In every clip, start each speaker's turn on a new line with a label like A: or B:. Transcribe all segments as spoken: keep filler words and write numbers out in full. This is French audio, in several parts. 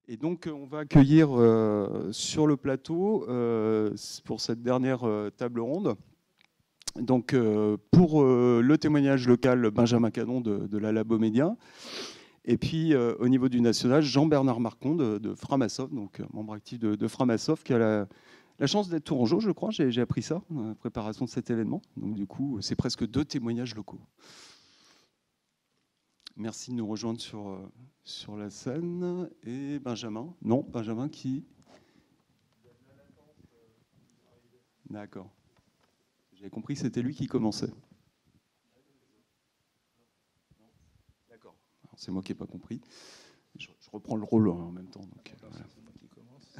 A: Et donc, on va accueillir euh, sur le plateau, euh, pour cette dernière euh, table ronde, donc, euh, pour euh, le témoignage local, Benjamin Cadon de, de la Labomédia. Et puis, euh, au niveau du national, Jean-Bernard Marcon de, de Framasoft, donc membre actif de, de Framasoft, qui a la, la chance d'être tourangeau, je crois. J'ai appris ça dans la préparation de cet événement. Donc, du coup, c'est presque deux témoignages locaux. Merci de nous rejoindre sur, sur la scène. Et Benjamin? Non, Benjamin qui... D'accord. J'avais compris que c'était lui qui commençait. D'accord. C'est moi qui n'ai pas compris. Je, je reprends le rôle en même temps. Donc, voilà.
B: C'est moi qui commence.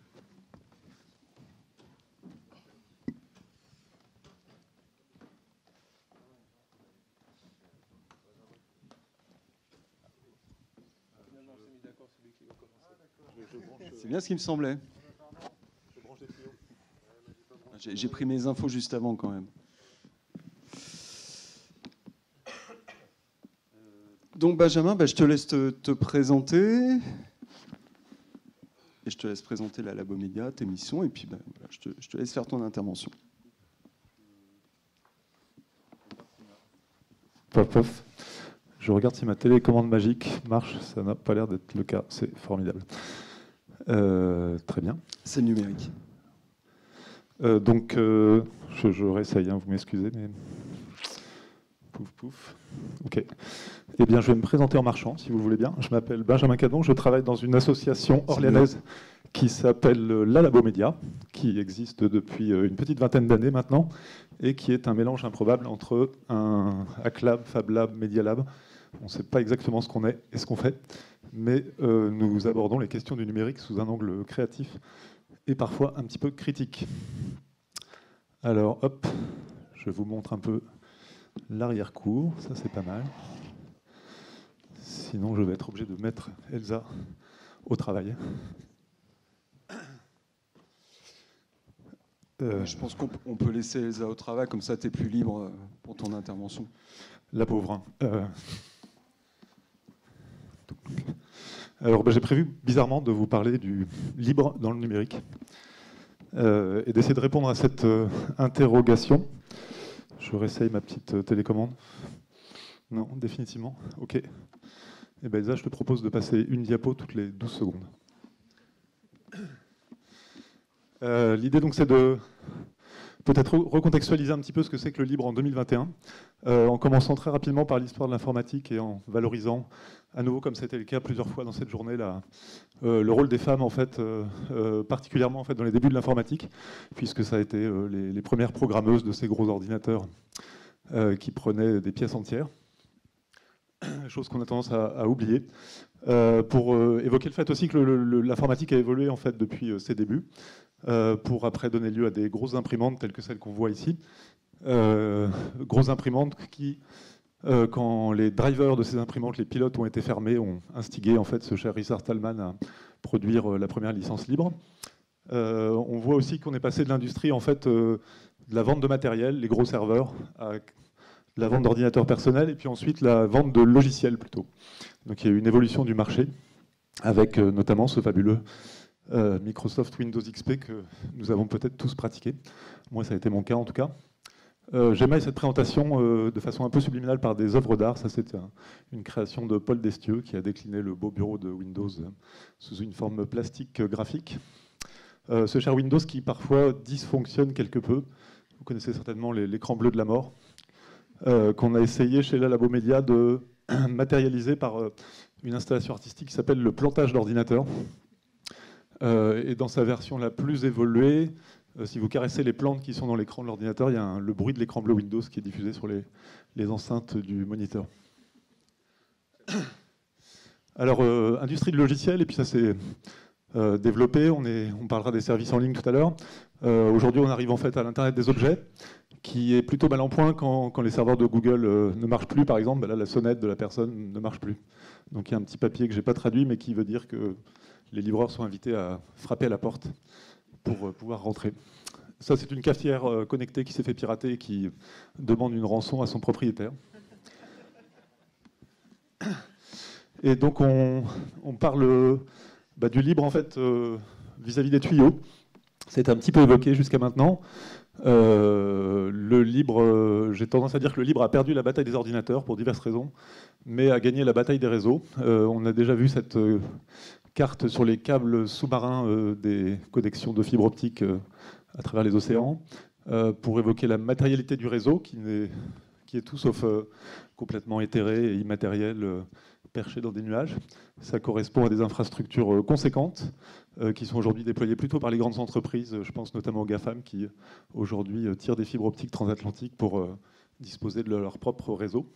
A: C'est bien ce qui me semblait. J'ai pris mes infos juste avant quand même. Donc Benjamin, bah, je te laisse te, te présenter. Et je te laisse présenter la Labomédia, tes missions, et puis bah, voilà, je, te, je te laisse faire ton intervention.
B: Pop, pop. Je regarde si ma télécommande magique marche. Ça n'a pas l'air d'être le cas. C'est formidable. Euh, très bien.
A: C'est le numérique.
B: Euh, donc, euh, je, je réessaye, hein, vous m'excusez, mais... Pouf, pouf. Ok. Eh bien, je vais me présenter en marchant, si vous le voulez bien. Je m'appelle Benjamin Cadon, je travaille dans une association orléanaise qui s'appelle la Labomédia, qui existe depuis une petite vingtaine d'années maintenant, et qui est un mélange improbable entre un HackLab, FabLab, Medialab. On ne sait pas exactement ce qu'on est et ce qu'on fait, mais euh, nous abordons les questions du numérique sous un angle créatif et parfois un petit peu critique. Alors, hop, je vous montre un peu l'arrière-cour, ça c'est pas mal. Sinon, je vais être obligé de mettre Elsa au travail.
A: Euh, je pense qu'on peut laisser Elsa au travail, comme ça tu es plus libre pour ton intervention.
B: La pauvre. Hein. Euh... Alors, ben, j'ai prévu bizarrement de vous parler du libre dans le numérique euh, et d'essayer de répondre à cette euh, interrogation. Je réessaye ma petite euh, télécommande. Non, définitivement. Ok. Et ben Elsa, je te propose de passer une diapo toutes les douze secondes. Euh, L'idée, donc, c'est de peut-être recontextualiser un petit peu ce que c'est que le libre en deux mille vingt et un, euh, en commençant très rapidement par l'histoire de l'informatique et en valorisant, à nouveau, comme c'était le cas plusieurs fois dans cette journée, la, euh, le rôle des femmes, en fait, euh, euh, particulièrement en fait, dans les débuts de l'informatique, puisque ça a été euh, les, les premières programmeuses de ces gros ordinateurs euh, qui prenaient des pièces entières, chose qu'on a tendance à, à oublier. Euh, pour euh, évoquer le fait aussi que l'informatique a évolué en fait, depuis euh, ses débuts, euh, pour après donner lieu à des grosses imprimantes telles que celles qu'on voit ici. Euh, grosses imprimantes qui, euh, quand les drivers de ces imprimantes, les pilotes ont été fermés, ont instigé en fait, ce cher Richard Stallman à produire euh, la première licence libre. Euh, on voit aussi qu'on est passé de l'industrie en fait, euh, de la vente de matériel, les gros serveurs, à la vente d'ordinateurs personnels, et puis ensuite la vente de logiciels plutôt. Donc il y a eu une évolution du marché, avec euh, notamment ce fabuleux euh, Microsoft Windows X P que nous avons peut-être tous pratiqué. Moi, ça a été mon cas en tout cas. Euh, J'émaille cette présentation euh, de façon un peu subliminale par des œuvres d'art. Ça, c'est un, une création de Paul Destieux qui a décliné le beau bureau de Windows euh, sous une forme plastique euh, graphique. Euh, ce cher Windows qui parfois dysfonctionne quelque peu. Vous connaissez certainement l'écran bleu de la mort, euh, qu'on a essayé chez la Labomédia de matérialisé par euh, une installation artistique qui s'appelle le plantage d'ordinateur. Euh, et dans sa version la plus évoluée, euh, si vous caressez les plantes qui sont dans l'écran de l'ordinateur, il y a un, le bruit de l'écran bleu Windows qui est diffusé sur les, les enceintes du moniteur. Alors, euh, industrie de logiciels, et puis ça s'est euh, développé, on, est, on parlera des services en ligne tout à l'heure. Euh, Aujourd'hui, on arrive en fait à l'Internet des objets, qui est plutôt mal en point quand, quand les serveurs de Google euh, ne marchent plus, par exemple. Ben là, la sonnette de la personne ne marche plus. Donc il y a un petit papier que je n'ai pas traduit, mais qui veut dire que les livreurs sont invités à frapper à la porte pour euh, pouvoir rentrer. Ça, c'est une cafetière euh, connectée qui s'est fait pirater et qui demande une rançon à son propriétaire. Et donc on, on parle bah, du libre en fait euh, vis-à-vis des tuyaux. C'est un petit peu évoqué jusqu'à maintenant. Euh, le libre, euh, j'ai tendance à dire que le libre a perdu la bataille des ordinateurs pour diverses raisons, mais a gagné la bataille des réseaux. Euh, on a déjà vu cette euh, carte sur les câbles sous-marins euh, des connexions de fibre optique euh, à travers les océans, euh, pour évoquer la matérialité du réseau, qui, n'est, qui est tout sauf euh, complètement éthéré et immatériel, euh, perché dans des nuages. Ça correspond à des infrastructures euh, conséquentes, euh, qui sont aujourd'hui déployées plutôt par les grandes entreprises. Je pense notamment aux GAFAM, qui aujourd'hui euh, tirent des fibres optiques transatlantiques pour euh, disposer de leur propre réseau.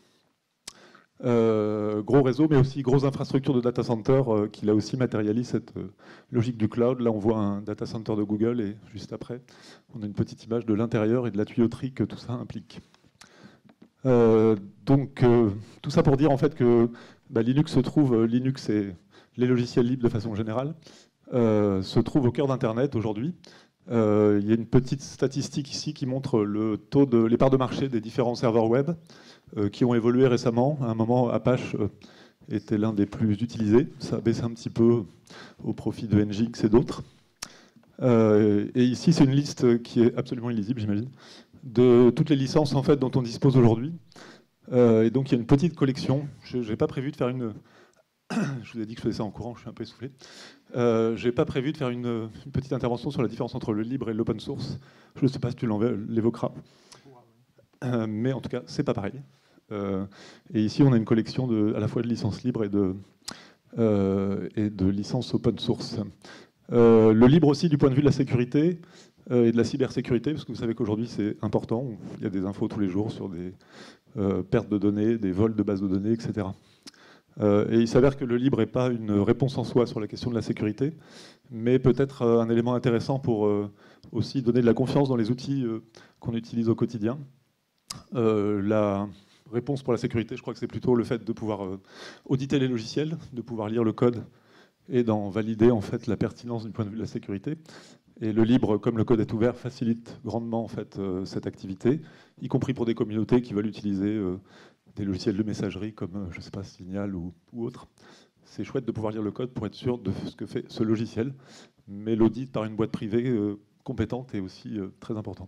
B: Euh, gros réseau, mais aussi grosses infrastructures de data center euh, qui là aussi matérialisent cette euh, logique du cloud. Là, on voit un data center de Google et juste après, on a une petite image de l'intérieur et de la tuyauterie que tout ça implique. Euh, donc, euh, tout ça pour dire en fait que bah, Linux se trouve, euh, Linux et les logiciels libres de façon générale, euh, se trouvent au cœur d'Internet aujourd'hui. Euh, il y a une petite statistique ici qui montre le taux de, les parts de marché des différents serveurs web euh, qui ont évolué récemment. À un moment, Apache euh, était l'un des plus utilisés. Ça a baissé un petit peu au profit de N G X et d'autres. Euh, et ici, c'est une liste qui est absolument illisible, j'imagine, de toutes les licences en fait, dont on dispose aujourd'hui. Euh, et donc, il y a une petite collection. Je n'ai pas prévu de faire une... Je vous ai dit que je faisais ça en courant, je suis un peu essoufflé. Euh, je n'ai pas prévu de faire une, une petite intervention sur la différence entre le libre et l'open source. Je ne sais pas si tu l'évoqueras. Euh, mais en tout cas, c'est pas pareil. Euh, et ici, on a une collection de, à la fois de licences libres et de, euh, et de licences open source. Euh, le libre aussi du point de vue de la sécurité euh, et de la cybersécurité, parce que vous savez qu'aujourd'hui, c'est important. Il y a des infos tous les jours sur des euh, pertes de données, des vols de bases de données, et cetera. Euh, et il s'avère que le libre n'est pas une réponse en soi sur la question de la sécurité, mais peut-être euh, un élément intéressant pour euh, aussi donner de la confiance dans les outils euh, qu'on utilise au quotidien. Euh, la réponse pour la sécurité, je crois que c'est plutôt le fait de pouvoir euh, auditer les logiciels, de pouvoir lire le code et d'en valider en fait la pertinence du point de vue de la sécurité. Et le libre, comme le code est ouvert, facilite grandement en fait euh, cette activité, y compris pour des communautés qui veulent utiliser euh, des logiciels de messagerie comme, je ne sais pas, Signal ou, ou autre. C'est chouette de pouvoir lire le code pour être sûr de ce que fait ce logiciel, mais l'audit par une boîte privée euh, compétente est aussi euh, très important.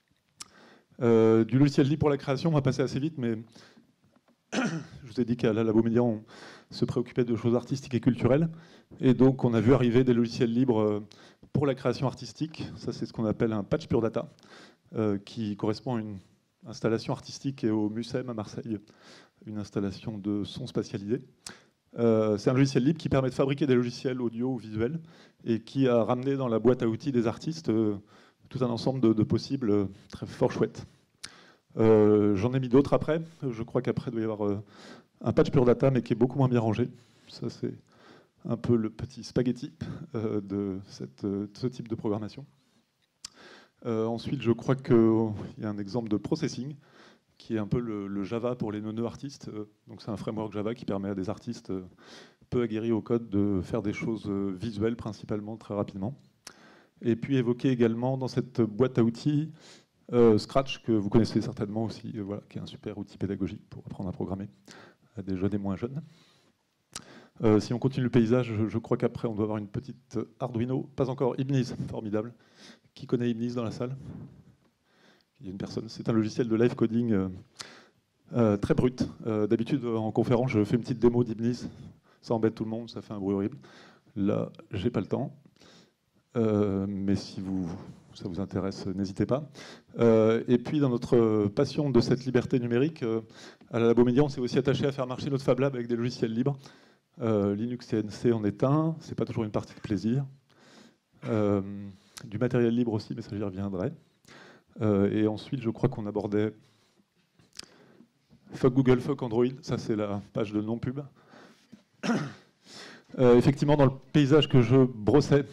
B: Euh, du logiciel libre pour la création, on va passer assez vite, mais je vous ai dit qu'à la Labo Média, on se préoccupait de choses artistiques et culturelles, et donc on a vu arriver des logiciels libres pour la création artistique. Ça, c'est ce qu'on appelle un patch pure data, euh, qui correspond à une installation artistique et au Mucem à Marseille, une installation de son spatialisé. Euh, c'est un logiciel libre qui permet de fabriquer des logiciels audio ou visuels et qui a ramené dans la boîte à outils des artistes euh, tout un ensemble de, de possibles euh, très fort chouettes. Euh, J'en ai mis d'autres après. Je crois qu'après, il doit y avoir euh, un patch pure data, mais qui est beaucoup moins bien rangé. Ça, c'est un peu le petit spaghetti euh, de, cette, de ce type de programmation. Euh, ensuite, je crois qu'il y a un exemple de processing, qui est un peu le, le Java pour les neuneux artistes. Donc c'est un framework Java qui permet à des artistes peu aguerris au code de faire des choses visuelles principalement très rapidement. Et puis évoquer également dans cette boîte à outils euh, Scratch, que vous connaissez certainement aussi, euh, voilà, qui est un super outil pédagogique pour apprendre à programmer à des jeunes et moins jeunes. Euh, si on continue le paysage, je, je crois qu'après on doit avoir une petite Arduino, pas encore, Ibniz, formidable. Qui connaît Ibniz dans la salle ? Il y a une personne. C'est un logiciel de live coding euh, euh, très brut. Euh, D'habitude, en conférence, je fais une petite démo d'Ibniz. Ça embête tout le monde, ça fait un bruit horrible. Là, j'ai pas le temps. Euh, mais si vous, ça vous intéresse, n'hésitez pas. Euh, et puis, dans notre passion de cette liberté numérique, euh, à la Labo Média, on s'est aussi attaché à faire marcher notre Fab Lab avec des logiciels libres. Euh, Linux C N C en est un. C'est pas toujours une partie de plaisir. Euh, du matériel libre aussi, mais ça j'y reviendrai. Euh, et ensuite, je crois qu'on abordait fuck Google, fuck Android. Ça, c'est la page de non-pub. Euh, effectivement, dans le paysage que je brossais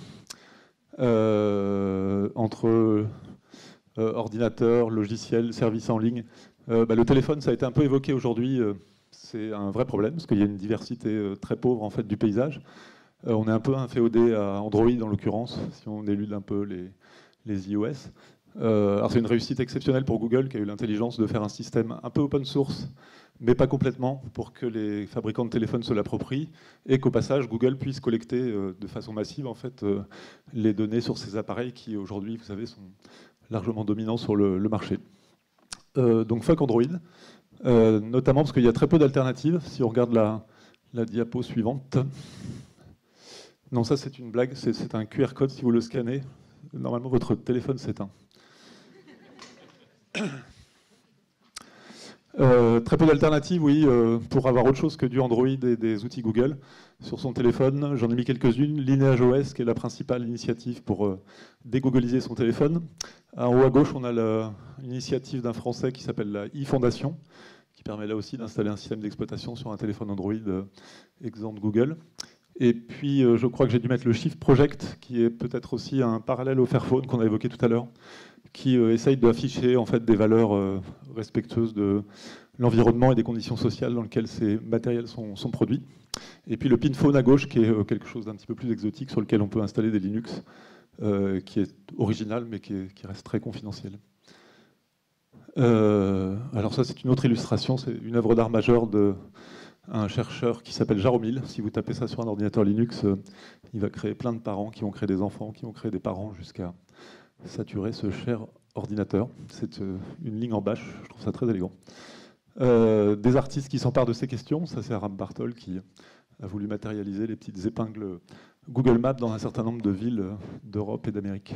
B: euh, entre euh, ordinateur, logiciel, services en ligne, euh, bah, le téléphone, ça a été un peu évoqué aujourd'hui. Euh, c'est un vrai problème, parce qu'il y a une diversité euh, très pauvre en fait, du paysage. Euh, on est un peu inféodé à Android, en l'occurrence, si on élude un peu les, les iOS. Euh, alors c'est une réussite exceptionnelle pour Google qui a eu l'intelligence de faire un système un peu open source mais pas complètement, pour que les fabricants de téléphones se l'approprient et qu'au passage, Google puisse collecter euh, de façon massive en fait, euh, les données sur ces appareils qui, aujourd'hui, vous savez, sont largement dominants sur le, le marché. Euh, donc, fuck Android, euh, notamment parce qu'il y a très peu d'alternatives. Si on regarde la, la diapo suivante. Non, ça, c'est une blague. C'est un Q R code. Si vous le scannez, normalement, votre téléphone s'éteint. Euh, très peu d'alternatives, oui, euh, pour avoir autre chose que du Android et des outils Google sur son téléphone. J'en ai mis quelques-unes. Lineage O S, qui est la principale initiative pour euh, dégoogliser son téléphone. En haut à gauche, on a l'initiative d'un Français qui s'appelle la e-Fondation, qui permet là aussi d'installer un système d'exploitation sur un téléphone Android, euh, exemple Google. Et puis, euh, je crois que j'ai dû mettre le Shift Project, qui est peut-être aussi un parallèle au Fairphone qu'on a évoqué tout à l'heure, qui euh, essaye d'afficher en fait, des valeurs euh, respectueuses de l'environnement et des conditions sociales dans lesquelles ces matériels sont, sont produits. Et puis le PinPhone à gauche, qui est euh, quelque chose d'un petit peu plus exotique, sur lequel on peut installer des Linux, euh, qui est original, mais qui, est, qui reste très confidentiel. Euh, alors ça, c'est une autre illustration, c'est une œuvre d'art majeure d'un chercheur qui s'appelle Jaromil. Si vous tapez ça sur un ordinateur Linux, euh, il va créer plein de parents qui vont créer des enfants, qui vont créer des parents jusqu'à saturer ce cher ordinateur. C'est euh, une ligne en bâche, je trouve ça très élégant. Euh, des artistes qui s'emparent de ces questions, ça c'est Aram Bartol qui a voulu matérialiser les petites épingles Google Maps dans un certain nombre de villes d'Europe et d'Amérique.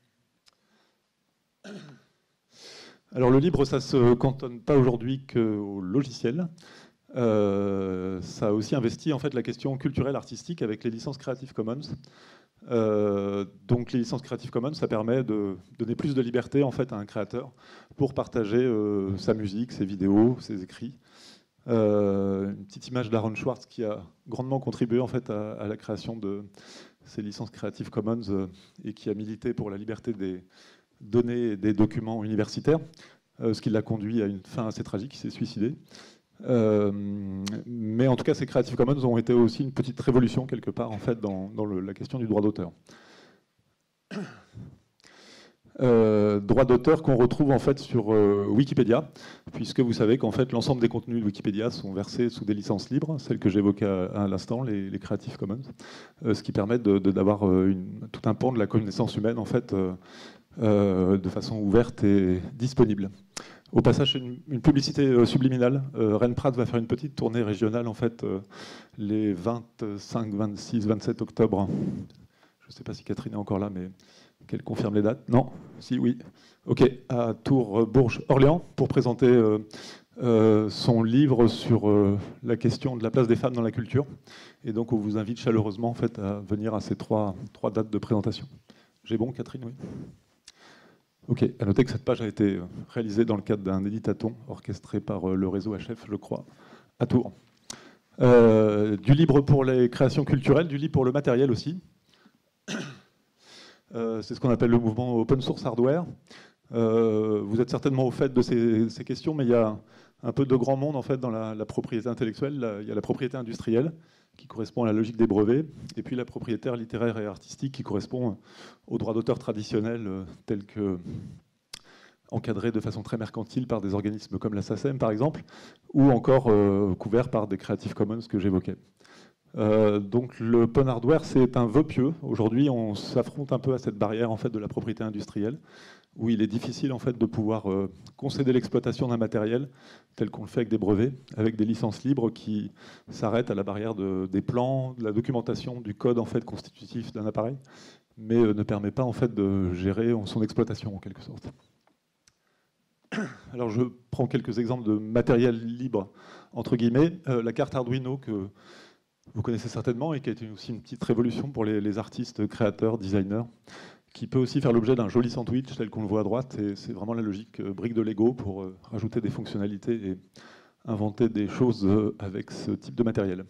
B: Alors le libre, ça ne se cantonne pas aujourd'hui qu'au logiciel. Euh, ça a aussi investi en fait la question culturelle artistique avec les licences Creative Commons. Euh, donc les licences Creative Commons, ça permet de donner plus de liberté en fait à un créateur pour partager euh, sa musique, ses vidéos, ses écrits. Euh, une petite image d'Aaron Schwartz qui a grandement contribué en fait à, à la création de ces licences Creative Commons euh, et qui a milité pour la liberté des données et des documents universitaires, euh, ce qui l'a conduit à une fin assez tragique, il s'est suicidé. Euh, mais en tout cas, ces Creative Commons ont été aussi une petite révolution quelque part en fait dans, dans le, la question du droit d'auteur. Euh, droit d'auteur qu'on retrouve en fait sur euh, Wikipédia, puisque vous savez qu'en fait l'ensemble des contenus de Wikipédia sont versés sous des licences libres, celles que j'évoquais à, à l'instant, les, les Creative Commons, euh, ce qui permet d'avoir euh, tout un pan de la connaissance humaine en fait euh, euh, de façon ouverte et disponible. Au passage, une, une publicité euh, subliminale. Euh, Rennes Prat va faire une petite tournée régionale en fait euh, les vingt-cinq, vingt-six, vingt-sept octobre. Je ne sais pas si Catherine est encore là, mais qu'elle confirme les dates. Non? Si, oui. Ok, à Tours, Bourges, Orléans, pour présenter euh, euh, son livre sur euh, la question de la place des femmes dans la culture. Et donc, on vous invite chaleureusement en fait, à venir à ces trois, trois dates de présentation. J'ai bon, Catherine? Oui. Ok, à noter que cette page a été réalisée dans le cadre d'un éditathon orchestré par le réseau H F, je crois, à Tours. Euh, du libre pour les créations culturelles, du libre pour le matériel aussi. Euh, c'est ce qu'on appelle le mouvement open source hardware. Euh, vous êtes certainement au fait de ces, ces questions, mais il y a un peu de grand monde en fait, dans la, la propriété intellectuelle. Là, il y a la propriété industrielle, qui correspond à la logique des brevets, et puis la propriété littéraire et artistique, qui correspond aux droits d'auteur traditionnels, euh, tels que encadrés de façon très mercantile par des organismes comme la SACEM, par exemple, ou encore euh, couverts par des Creative Commons que j'évoquais. Euh, donc le open hardware, c'est un vœu pieux. Aujourd'hui, on s'affronte un peu à cette barrière en fait, de la propriété industrielle, où il est difficile en fait, de pouvoir euh, concéder l'exploitation d'un matériel tel qu'on le fait avec des brevets, avec des licences libres qui s'arrêtent à la barrière de, des plans, de la documentation, du code en fait, constitutif d'un appareil, mais euh, ne permet pas en fait, de gérer son exploitation en quelque sorte. Alors je prends quelques exemples de matériel libre, entre guillemets. Euh, la carte Arduino que vous connaissez certainement et qui a été aussi une petite révolution pour les, les artistes, créateurs, designers, qui peut aussi faire l'objet d'un joli sandwich tel qu'on le voit à droite. Et c'est vraiment la logique euh, brique de Lego pour euh, rajouter des fonctionnalités et inventer des choses euh, avec ce type de matériel.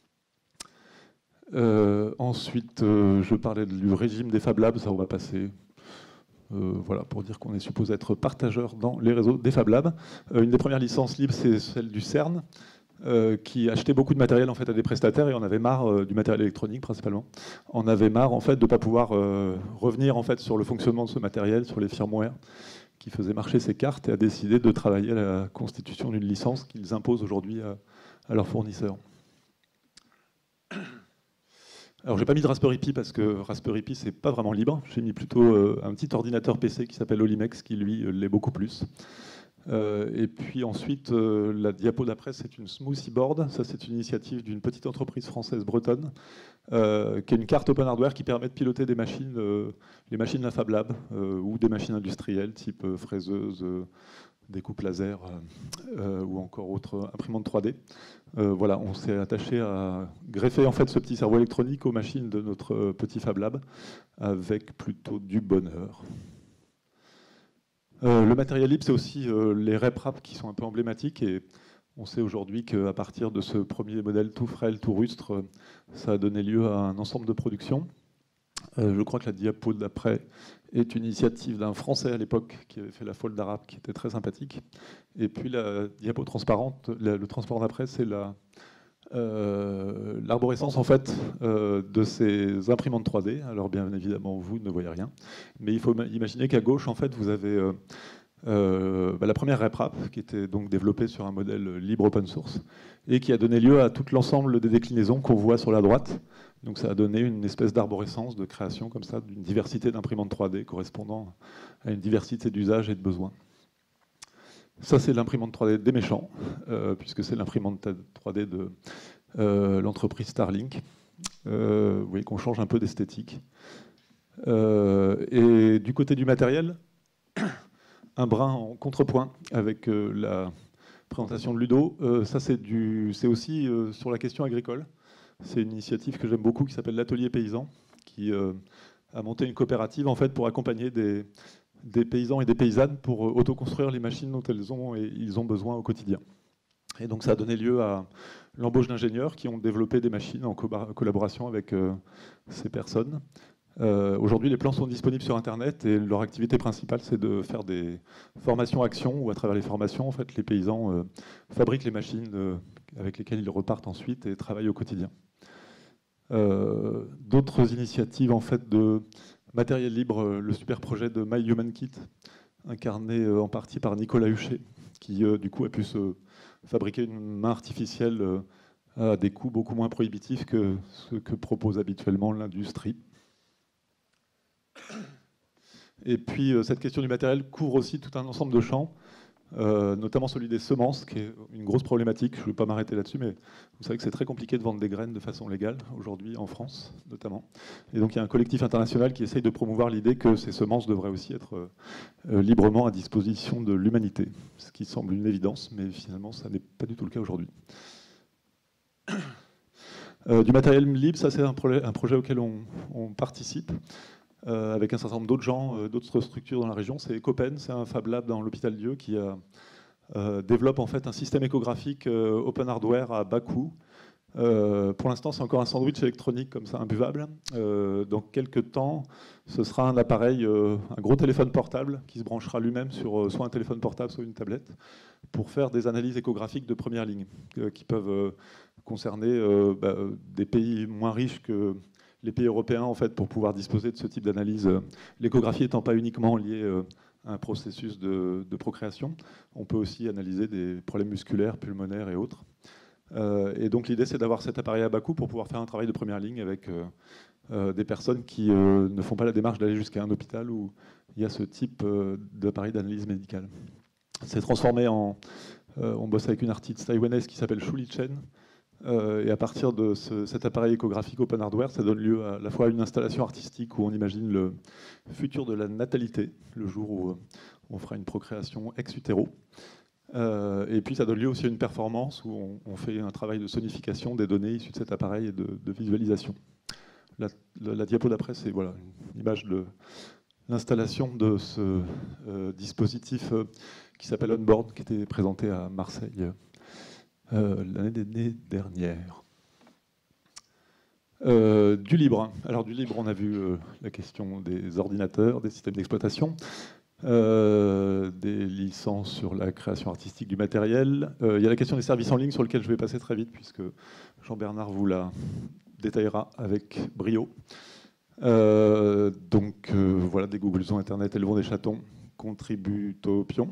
B: Euh, ensuite, euh, je parlais du régime des Fab Labs, ça on va passer. Euh, voilà, pour dire qu'on est supposé être partageur dans les réseaux des Fab Labs. Euh, une des premières licences libres, c'est celle du CERN, euh, qui achetait beaucoup de matériel en fait, à des prestataires et on avait marre euh, du matériel électronique principalement. On avait marre en fait, de ne pas pouvoir euh, revenir en fait, sur le fonctionnement de ce matériel, sur les firmware, qui faisait marcher ces cartes et a décidé de travailler à la constitution d'une licence qu'ils imposent aujourd'hui à, à leurs fournisseurs. Alors, j'ai pas mis de Raspberry Pi parce que Raspberry Pi, c'est pas vraiment libre. J'ai mis plutôt euh, un petit ordinateur P C qui s'appelle Olimex, qui lui l'est beaucoup plus. Euh, et puis ensuite, euh, la diapo d'après, c'est une Smoothie Board. Ça, c'est une initiative d'une petite entreprise française bretonne, euh, qui est une carte open hardware qui permet de piloter des machines, euh, les machines de la Fab Lab, euh, ou des machines industrielles type euh, fraiseuse, euh, découpe laser, euh, ou encore autre imprimante trois D. Euh, voilà, on s'est attaché à greffer en fait ce petit cerveau électronique aux machines de notre petit Fab Lab avec plutôt du bonheur. Euh, le matériel libre, c'est aussi euh, les RepRap qui sont un peu emblématiques, et on sait aujourd'hui qu'à partir de ce premier modèle tout frêle, tout rustre, euh, ça a donné lieu à un ensemble de productions. Euh, je crois que la diapo d'après est une initiative d'un Français à l'époque qui avait fait la fold arabe, qui était très sympathique. Et puis la diapo transparente, la, le transport d'après, c'est la, euh, l'arborescence en fait euh, de ces imprimantes trois D. Alors bien évidemment, vous ne voyez rien, mais il faut imaginer qu'à gauche, en fait, vous avez euh, euh, bah, la première RepRap, qui était donc développée sur un modèle libre open source et qui a donné lieu à tout l'ensemble des déclinaisons qu'on voit sur la droite. Donc ça a donné une espèce d'arborescence de création comme ça, d'une diversité d'imprimantes trois D correspondant à une diversité d'usages et de besoins. Ça, c'est l'imprimante trois D des méchants, euh, puisque c'est l'imprimante trois D de euh, l'entreprise Starlink. Euh, vous voyez qu'on change un peu d'esthétique. Euh, et du côté du matériel, un brin en contrepoint avec euh, la présentation de Ludo. Euh, ça, c'est aussi euh, sur la question agricole. C'est une initiative que j'aime beaucoup qui s'appelle l'Atelier Paysan, qui euh, a monté une coopérative en fait, pour accompagner des, des paysans et des paysannes pour autoconstruire les machines dont elles ont, et ils ont besoin au quotidien. Et donc ça a donné lieu à l'embauche d'ingénieurs qui ont développé des machines en co collaboration avec euh, ces personnes. Euh, Aujourd'hui, les plans sont disponibles sur Internet et leur activité principale, c'est de faire des formations actions, où à travers les formations, en fait, les paysans euh, fabriquent les machines euh, avec lesquelles ils repartent ensuite et travaillent au quotidien. Euh, D'autres initiatives en fait, de matériel libre, le super projet de My Human Kit, incarné euh, en partie par Nicolas Huchet, qui euh, du coup a pu se fabriquer une main artificielle euh, à des coûts beaucoup moins prohibitifs que ce que propose habituellement l'industrie. Et puis euh, cette question du matériel couvre aussi tout un ensemble de champs, euh, notamment celui des semences, qui est une grosse problématique. Je ne vais pas m'arrêter là-dessus, mais vous savez que c'est très compliqué de vendre des graines de façon légale, aujourd'hui, en France notamment. Et donc il y a un collectif international qui essaye de promouvoir l'idée que ces semences devraient aussi être euh, librement à disposition de l'humanité, ce qui semble une évidence, mais finalement ça n'est pas du tout le cas aujourd'hui. Euh, du matériel libre, ça c'est un, projet, un projet auquel on, on participe. Euh, avec un certain nombre d'autres gens, euh, d'autres structures dans la région. C'est Ecopen, c'est un Fab Lab dans l'Hôpital Dieu qui a, euh, développe en fait un système échographique euh, open hardware à bas coût. Euh, pour l'instant, c'est encore un sandwich électronique comme ça, imbuvable. Euh, dans quelques temps, ce sera un appareil, euh, un gros téléphone portable qui se branchera lui-même sur euh, soit un téléphone portable, soit une tablette, pour faire des analyses échographiques de première ligne, euh, qui peuvent euh, concerner euh, bah, des pays moins riches que les pays européens, en fait, pour pouvoir disposer de ce type d'analyse, l'échographie étant pas uniquement liée à un processus de, de procréation, on peut aussi analyser des problèmes musculaires, pulmonaires et autres. Euh, et donc l'idée, c'est d'avoir cet appareil à bas coût pour pouvoir faire un travail de première ligne avec euh, euh, des personnes qui euh, ne font pas la démarche d'aller jusqu'à un hôpital où il y a ce type euh, d'appareil d'analyse médicale. C'est transformé en... Euh, on bosse avec une artiste taïwanaise qui s'appelle Shu Li Chen. Euh, et à partir de ce, cet appareil échographique open hardware, ça donne lieu à la fois à une installation artistique où on imagine le futur de la natalité, le jour où on fera une procréation ex utero. Euh, et puis ça donne lieu aussi à une performance où on, on fait un travail de sonification des données issues de cet appareil et de, de visualisation. La, la, la diapo d'après, c'est voilà, une image de l'installation de ce euh, dispositif euh, qui s'appelle Onboard, qui était présenté à Marseille Euh, l'année dernière. Euh, du libre. Alors du libre, on a vu euh, la question des ordinateurs, des systèmes d'exploitation, euh, des licences sur la création artistique du matériel. Euh, il y a la question des services en ligne sur lequel je vais passer très vite puisque Jean-Bernard vous la détaillera avec brio. Euh, donc euh, voilà, des Google Zoom Internet, elles vont des chatons, Contributopion.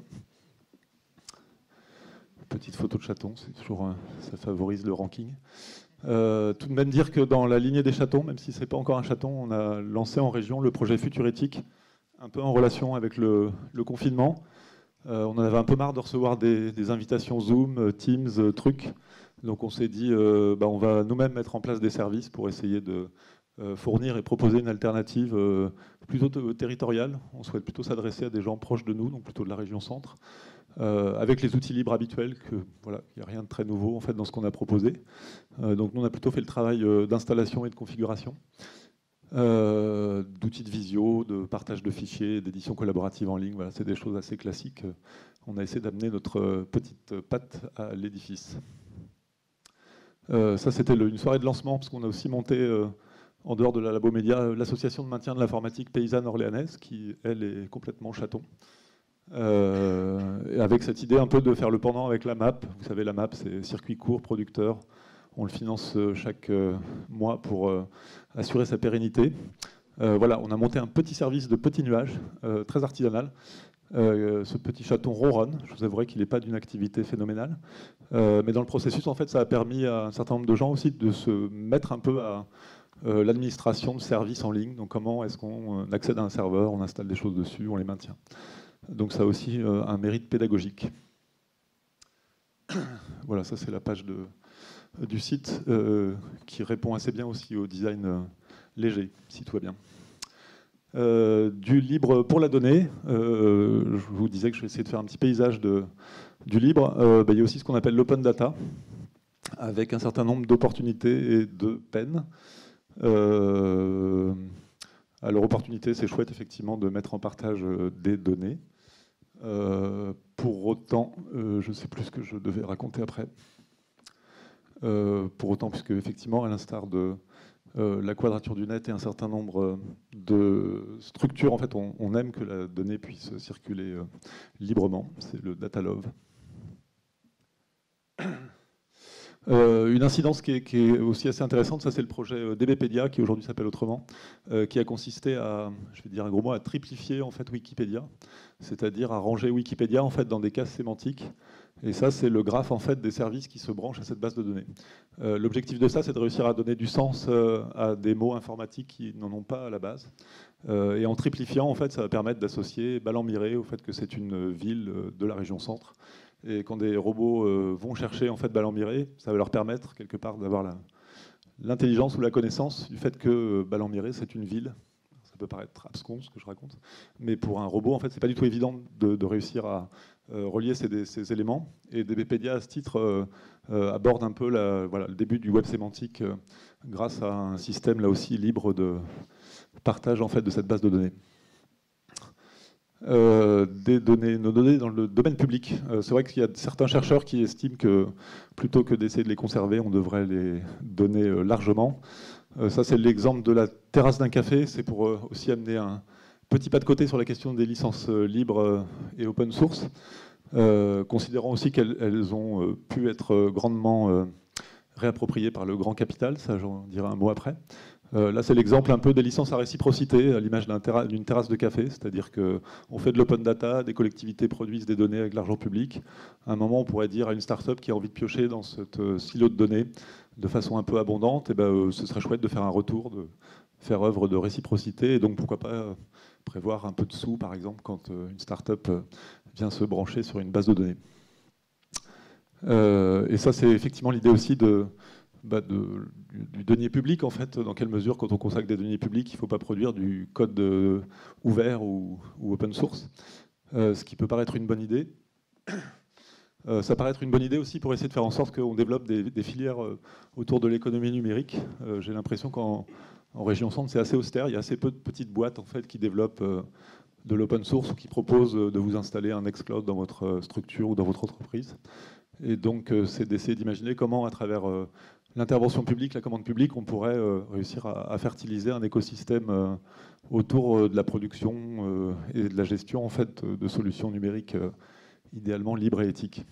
B: Petite photo de chaton, c'est toujours, ça favorise le ranking. Euh, tout de même dire que dans la lignée des chatons, même si ce n'est pas encore un chaton, on a lancé en région le projet Futuréthique, un peu en relation avec le, le confinement. Euh, on en avait un peu marre de recevoir des, des invitations Zoom, Teams, euh, trucs. Donc on s'est dit, euh, bah, on va nous-mêmes mettre en place des services pour essayer de euh, fournir et proposer une alternative euh, plutôt territoriale. On souhaite plutôt s'adresser à des gens proches de nous, donc plutôt de la région centre. Euh, avec les outils libres habituels, que voilà, il n'y a rien de très nouveau en fait dans ce qu'on a proposé. Euh, donc nous on a plutôt fait le travail euh, d'installation et de configuration, euh, d'outils de visio, de partage de fichiers, d'édition collaborative en ligne. Voilà, c'est des choses assez classiques. On a essayé d'amener notre petite patte à l'édifice. Euh, ça c'était une soirée de lancement parce qu'on a aussi monté euh, en dehors de la Labo Média l'association de maintien de l'informatique paysanne orléanaise qui elle est complètement chaton. Euh, avec cette idée un peu de faire le pendant avec la M A P. Vous savez, la M A P, c'est circuit court, producteur. On le finance chaque euh, mois pour euh, assurer sa pérennité. Euh, voilà, on a monté un petit service de petits nuages, euh, très artisanal. Euh, ce petit chaton ronronne. Je vous avouerai qu'il n'est pas d'une activité phénoménale. Euh, mais dans le processus, en fait, ça a permis à un certain nombre de gens aussi de se mettre un peu à euh, l'administration de services en ligne. Donc comment est-ce qu'on accède à un serveur, on installe des choses dessus, on les maintient. Donc ça a aussi euh, un mérite pédagogique. Voilà, ça c'est la page de, euh, du site euh, qui répond assez bien aussi au design euh, léger, si tout va bien. Euh, du libre pour la donnée, euh, je vous disais que je vais essayer de faire un petit paysage de, du libre. Euh, bah, il y a aussi ce qu'on appelle l'open data, avec un certain nombre d'opportunités et de peines. Euh, alors, opportunité, c'est chouette effectivement de mettre en partage des données. Euh, pour autant, euh, je ne sais plus ce que je devais raconter après. Euh, pour autant, puisque effectivement, à l'instar de euh, la quadrature du net et un certain nombre de structures, en fait, on, on aime que la donnée puisse circuler euh, librement. C'est le data love. Euh, une incidence qui est, qui est aussi assez intéressante, ça c'est le projet DBpedia, qui aujourd'hui s'appelle autrement, euh, qui a consisté à, je vais dire un gros mot, à triplifier en fait Wikipédia, c'est-à-dire à ranger Wikipédia en fait dans des cases sémantiques. Et ça c'est le graphe en fait des services qui se branchent à cette base de données. Euh, L'objectif de ça, c'est de réussir à donner du sens euh, à des mots informatiques qui n'en ont pas à la base. Euh, et en triplifiant, en fait, ça va permettre d'associer Ballambiré au fait que c'est une ville de la région centre. Et quand des robots euh, vont chercher en fait Ballambiré, ça va leur permettre quelque part d'avoir l'intelligence ou la connaissance du fait que Ballambiré c'est une ville. Ça peut paraître abscon ce que je raconte, mais pour un robot en fait c'est pas du tout évident de, de réussir à euh, relier ces, ces éléments. Et DBpedia à ce titre euh, euh, aborde un peu la, voilà, le début du web sémantique euh, grâce à un système là aussi libre de partage en fait de cette base de données. Euh, des données, nos données dans le domaine public. Euh, c'est vrai qu'il y a certains chercheurs qui estiment que plutôt que d'essayer de les conserver, on devrait les donner euh, largement. Euh, ça, c'est l'exemple de la terrasse d'un café. C'est pour euh, aussi amener un petit pas de côté sur la question des licences euh, libres euh, et open source, euh, considérant aussi qu'elles elles ont euh, pu être euh, grandement euh, réappropriées par le grand capital. Ça, j'en dirai un mot après. Euh, là, c'est l'exemple un peu des licences à réciprocité, à l'image d'une terra terrasse de café, c'est-à-dire qu'on fait de l'open data, des collectivités produisent des données avec de l'argent public. À un moment, on pourrait dire à une start-up qui a envie de piocher dans ce euh, silo de données de façon un peu abondante, et ben, euh, ce serait chouette de faire un retour, de faire œuvre de réciprocité, et donc pourquoi pas euh, prévoir un peu de sous, par exemple, quand euh, une start-up euh, vient se brancher sur une base de données. Euh, et ça, c'est effectivement l'idée aussi de... Bah de, du, du denier public, en fait, dans quelle mesure, quand on consacre des deniers publics, il ne faut pas produire du code euh, ouvert ou, ou open source, euh, ce qui peut paraître une bonne idée. Euh, ça paraît être une bonne idée aussi pour essayer de faire en sorte qu'on développe des, des filières euh, autour de l'économie numérique. Euh, J'ai l'impression qu'en en région centre, c'est assez austère. Il y a assez peu de petites boîtes en fait, qui développent euh, de l'open source ou qui proposent de vous installer un Nextcloud dans votre structure ou dans votre entreprise. Et donc, euh, c'est d'essayer d'imaginer comment, à travers euh, l'intervention publique, la commande publique, on pourrait euh, réussir à, à fertiliser un écosystème euh, autour euh, de la production euh, et de la gestion en fait, de solutions numériques euh, idéalement libres et éthiques.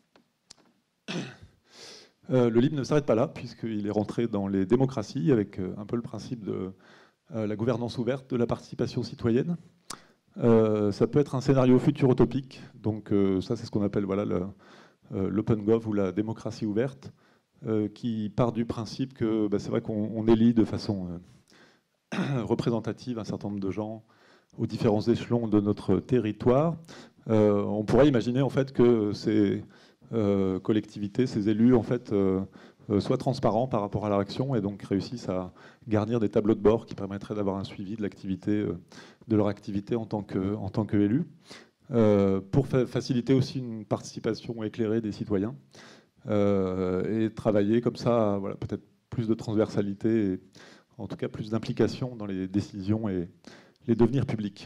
B: Euh, le libre ne s'arrête pas là, puisqu'il est rentré dans les démocraties avec euh, un peu le principe de euh, la gouvernance ouverte, de la participation citoyenne. Euh, ça peut être un scénario futur utopique, donc euh, ça c'est ce qu'on appelle voilà, l'OpenGov ou la démocratie ouverte, euh, qui part du principe que bah, c'est vrai qu'on élit de façon euh, représentative un certain nombre de gens aux différents échelons de notre territoire. Euh, on pourrait imaginer en fait que ces euh, collectivités, ces élus en fait euh, euh, soient transparents par rapport à leur action et donc réussissent à garnir des tableaux de bord qui permettraient d'avoir un suivi de l'activité, euh, de leur activité en tant que, en tant qu'élus, euh, pour fa faciliter aussi une participation éclairée des citoyens euh, et travailler comme ça, voilà, peut-être plus de transversalité et en tout cas plus d'implication dans les décisions et les devenirs publics.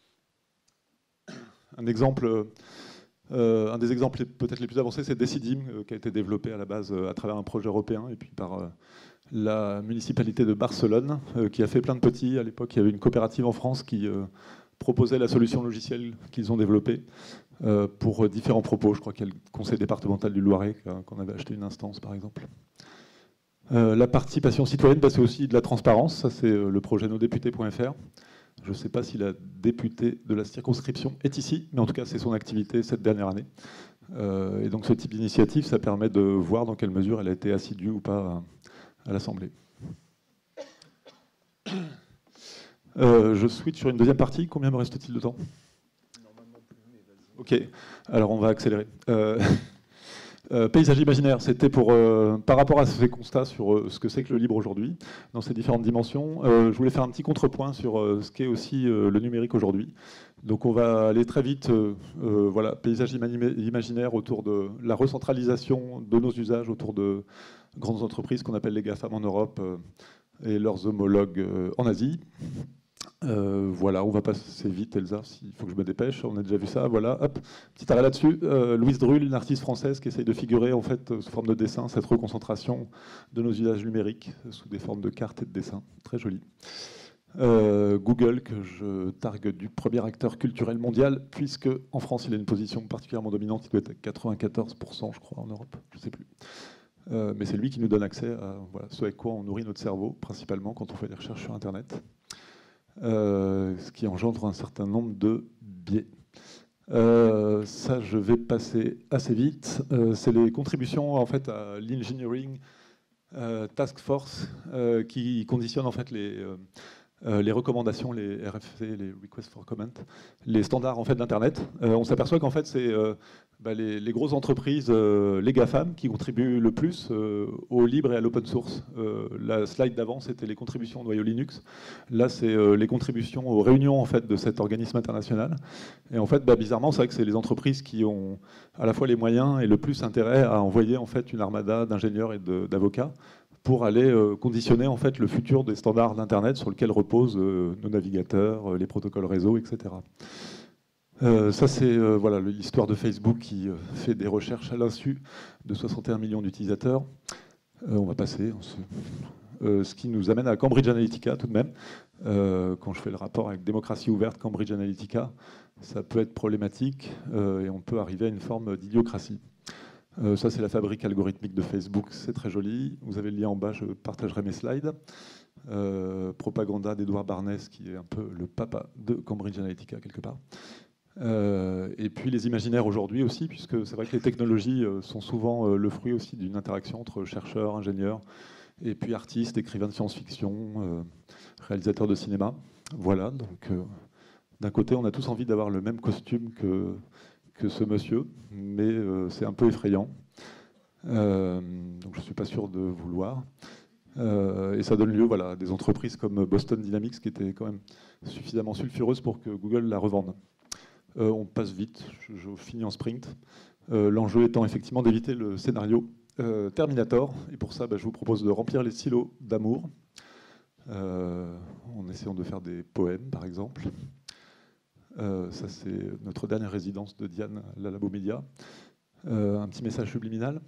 B: Un exemple, euh, un des exemples peut-être les plus avancés, c'est Decidim, euh, qui a été développé à la base euh, à travers un projet européen et puis par euh, la municipalité de Barcelone, euh, qui a fait plein de petits. À l'époque, il y avait une coopérative en France qui euh, proposait la solution logicielle qu'ils ont développée euh, pour différents propos. Je crois qu'il y a le conseil départemental du Loiret, qu'on avait acheté une instance, par exemple. Euh, la participation citoyenne, bah, c'est aussi de la transparence. Ça, c'est euh, le projet nosdéputés point F R. Je ne sais pas si la députée de la circonscription est ici, mais en tout cas, c'est son activité cette dernière année. Euh, et donc, ce type d'initiative, ça permet de voir dans quelle mesure elle a été assidue ou pas à, à l'Assemblée. Euh, je switch sur une deuxième partie. Combien me reste-t-il de temps? Normalement plus, mais vas-y. Ok, alors on va accélérer. Euh... Euh, paysage imaginaire, c'était pour, euh, par rapport à ces constats sur euh, ce que c'est que le libre aujourd'hui, dans ses différentes dimensions, euh, je voulais faire un petit contrepoint sur euh, ce qu'est aussi euh, le numérique aujourd'hui. Donc on va aller très vite, euh, euh, voilà, paysage imaginaire autour de la recentralisation de nos usages autour de grandes entreprises qu'on appelle les GAFAM en Europe euh, et leurs homologues euh, en Asie. Euh, voilà, on va passer vite, Elsa, s'il faut que je me dépêche. On a déjà vu ça, voilà. Hop, petit arrêt là-dessus. Euh, Louise Drull, une artiste française qui essaye de figurer en fait sous forme de dessin cette reconcentration de nos usages numériques sous des formes de cartes et de dessins. Très joli. Euh, Google, que je targue du premier acteur culturel mondial, puisque en France, il a une position particulièrement dominante. Il doit être à quatre-vingt-quatorze pour cent, je crois, en Europe. Je ne sais plus. Euh, mais c'est lui qui nous donne accès à voilà, ce avec quoi on nourrit notre cerveau, principalement quand on fait des recherches sur Internet. Euh, ce qui engendre un certain nombre de biais. Euh, ça, je vais passer assez vite. Euh, c'est les contributions en fait à l'Engineering euh, Task Force euh, qui conditionnent en fait les, euh, les recommandations, les R F C, les Requests for Comment, les standards en fait d'Internet. Euh, on s'aperçoit qu'en fait c'est euh, bah, les, les grosses entreprises, euh, les GAFAM, qui contribuent le plus euh, au libre et à l'open source. Euh, la slide d'avant, c'était les contributions au noyau Linux. Là, c'est euh, les contributions aux réunions en fait, de cet organisme international. Et en fait, bah, bizarrement, c'est vrai que c'est les entreprises qui ont à la fois les moyens et le plus intérêt à envoyer en fait, une armada d'ingénieurs et d'avocats pour aller euh, conditionner en fait, le futur des standards d'Internet sur lesquels reposent euh, nos navigateurs, euh, les protocoles réseau, et cetera. Euh, ça, c'est euh, voilà, l'histoire de Facebook qui euh, fait des recherches à l'insu de soixante et un millions d'utilisateurs. Euh, on va passer. On se... euh, ce qui nous amène à Cambridge Analytica, tout de même. Euh, quand je fais le rapport avec démocratie ouverte, Cambridge Analytica, ça peut être problématique euh, et on peut arriver à une forme d'idiocratie. Euh, ça, c'est la fabrique algorithmique de Facebook. C'est très joli. Vous avez le lien en bas, je partagerai mes slides. Euh, propaganda d'Edouard Barnès, qui est un peu le papa de Cambridge Analytica, quelque part. Euh, et puis les imaginaires aujourd'hui aussi, puisque c'est vrai que les technologies euh, sont souvent euh, le fruit aussi d'une interaction entre chercheurs, ingénieurs, et puis artistes, écrivains de science-fiction, euh, réalisateurs de cinéma. Voilà, donc euh, d'un côté, on a tous envie d'avoir le même costume que, que ce monsieur, mais euh, c'est un peu effrayant. Euh, donc je ne suis pas sûr de vouloir. Euh, et ça donne lieu voilà, à des entreprises comme Boston Dynamics, qui étaient quand même suffisamment sulfureuses pour que Google la revende. Euh, on passe vite, je, je finis en sprint. Euh, L'enjeu étant effectivement d'éviter le scénario euh, Terminator. Et pour ça, bah, je vous propose de remplir les silos d'amour, euh, en essayant de faire des poèmes, par exemple. Euh, ça, c'est notre dernière résidence de Diane, la Labo Média. Euh, un petit message subliminal.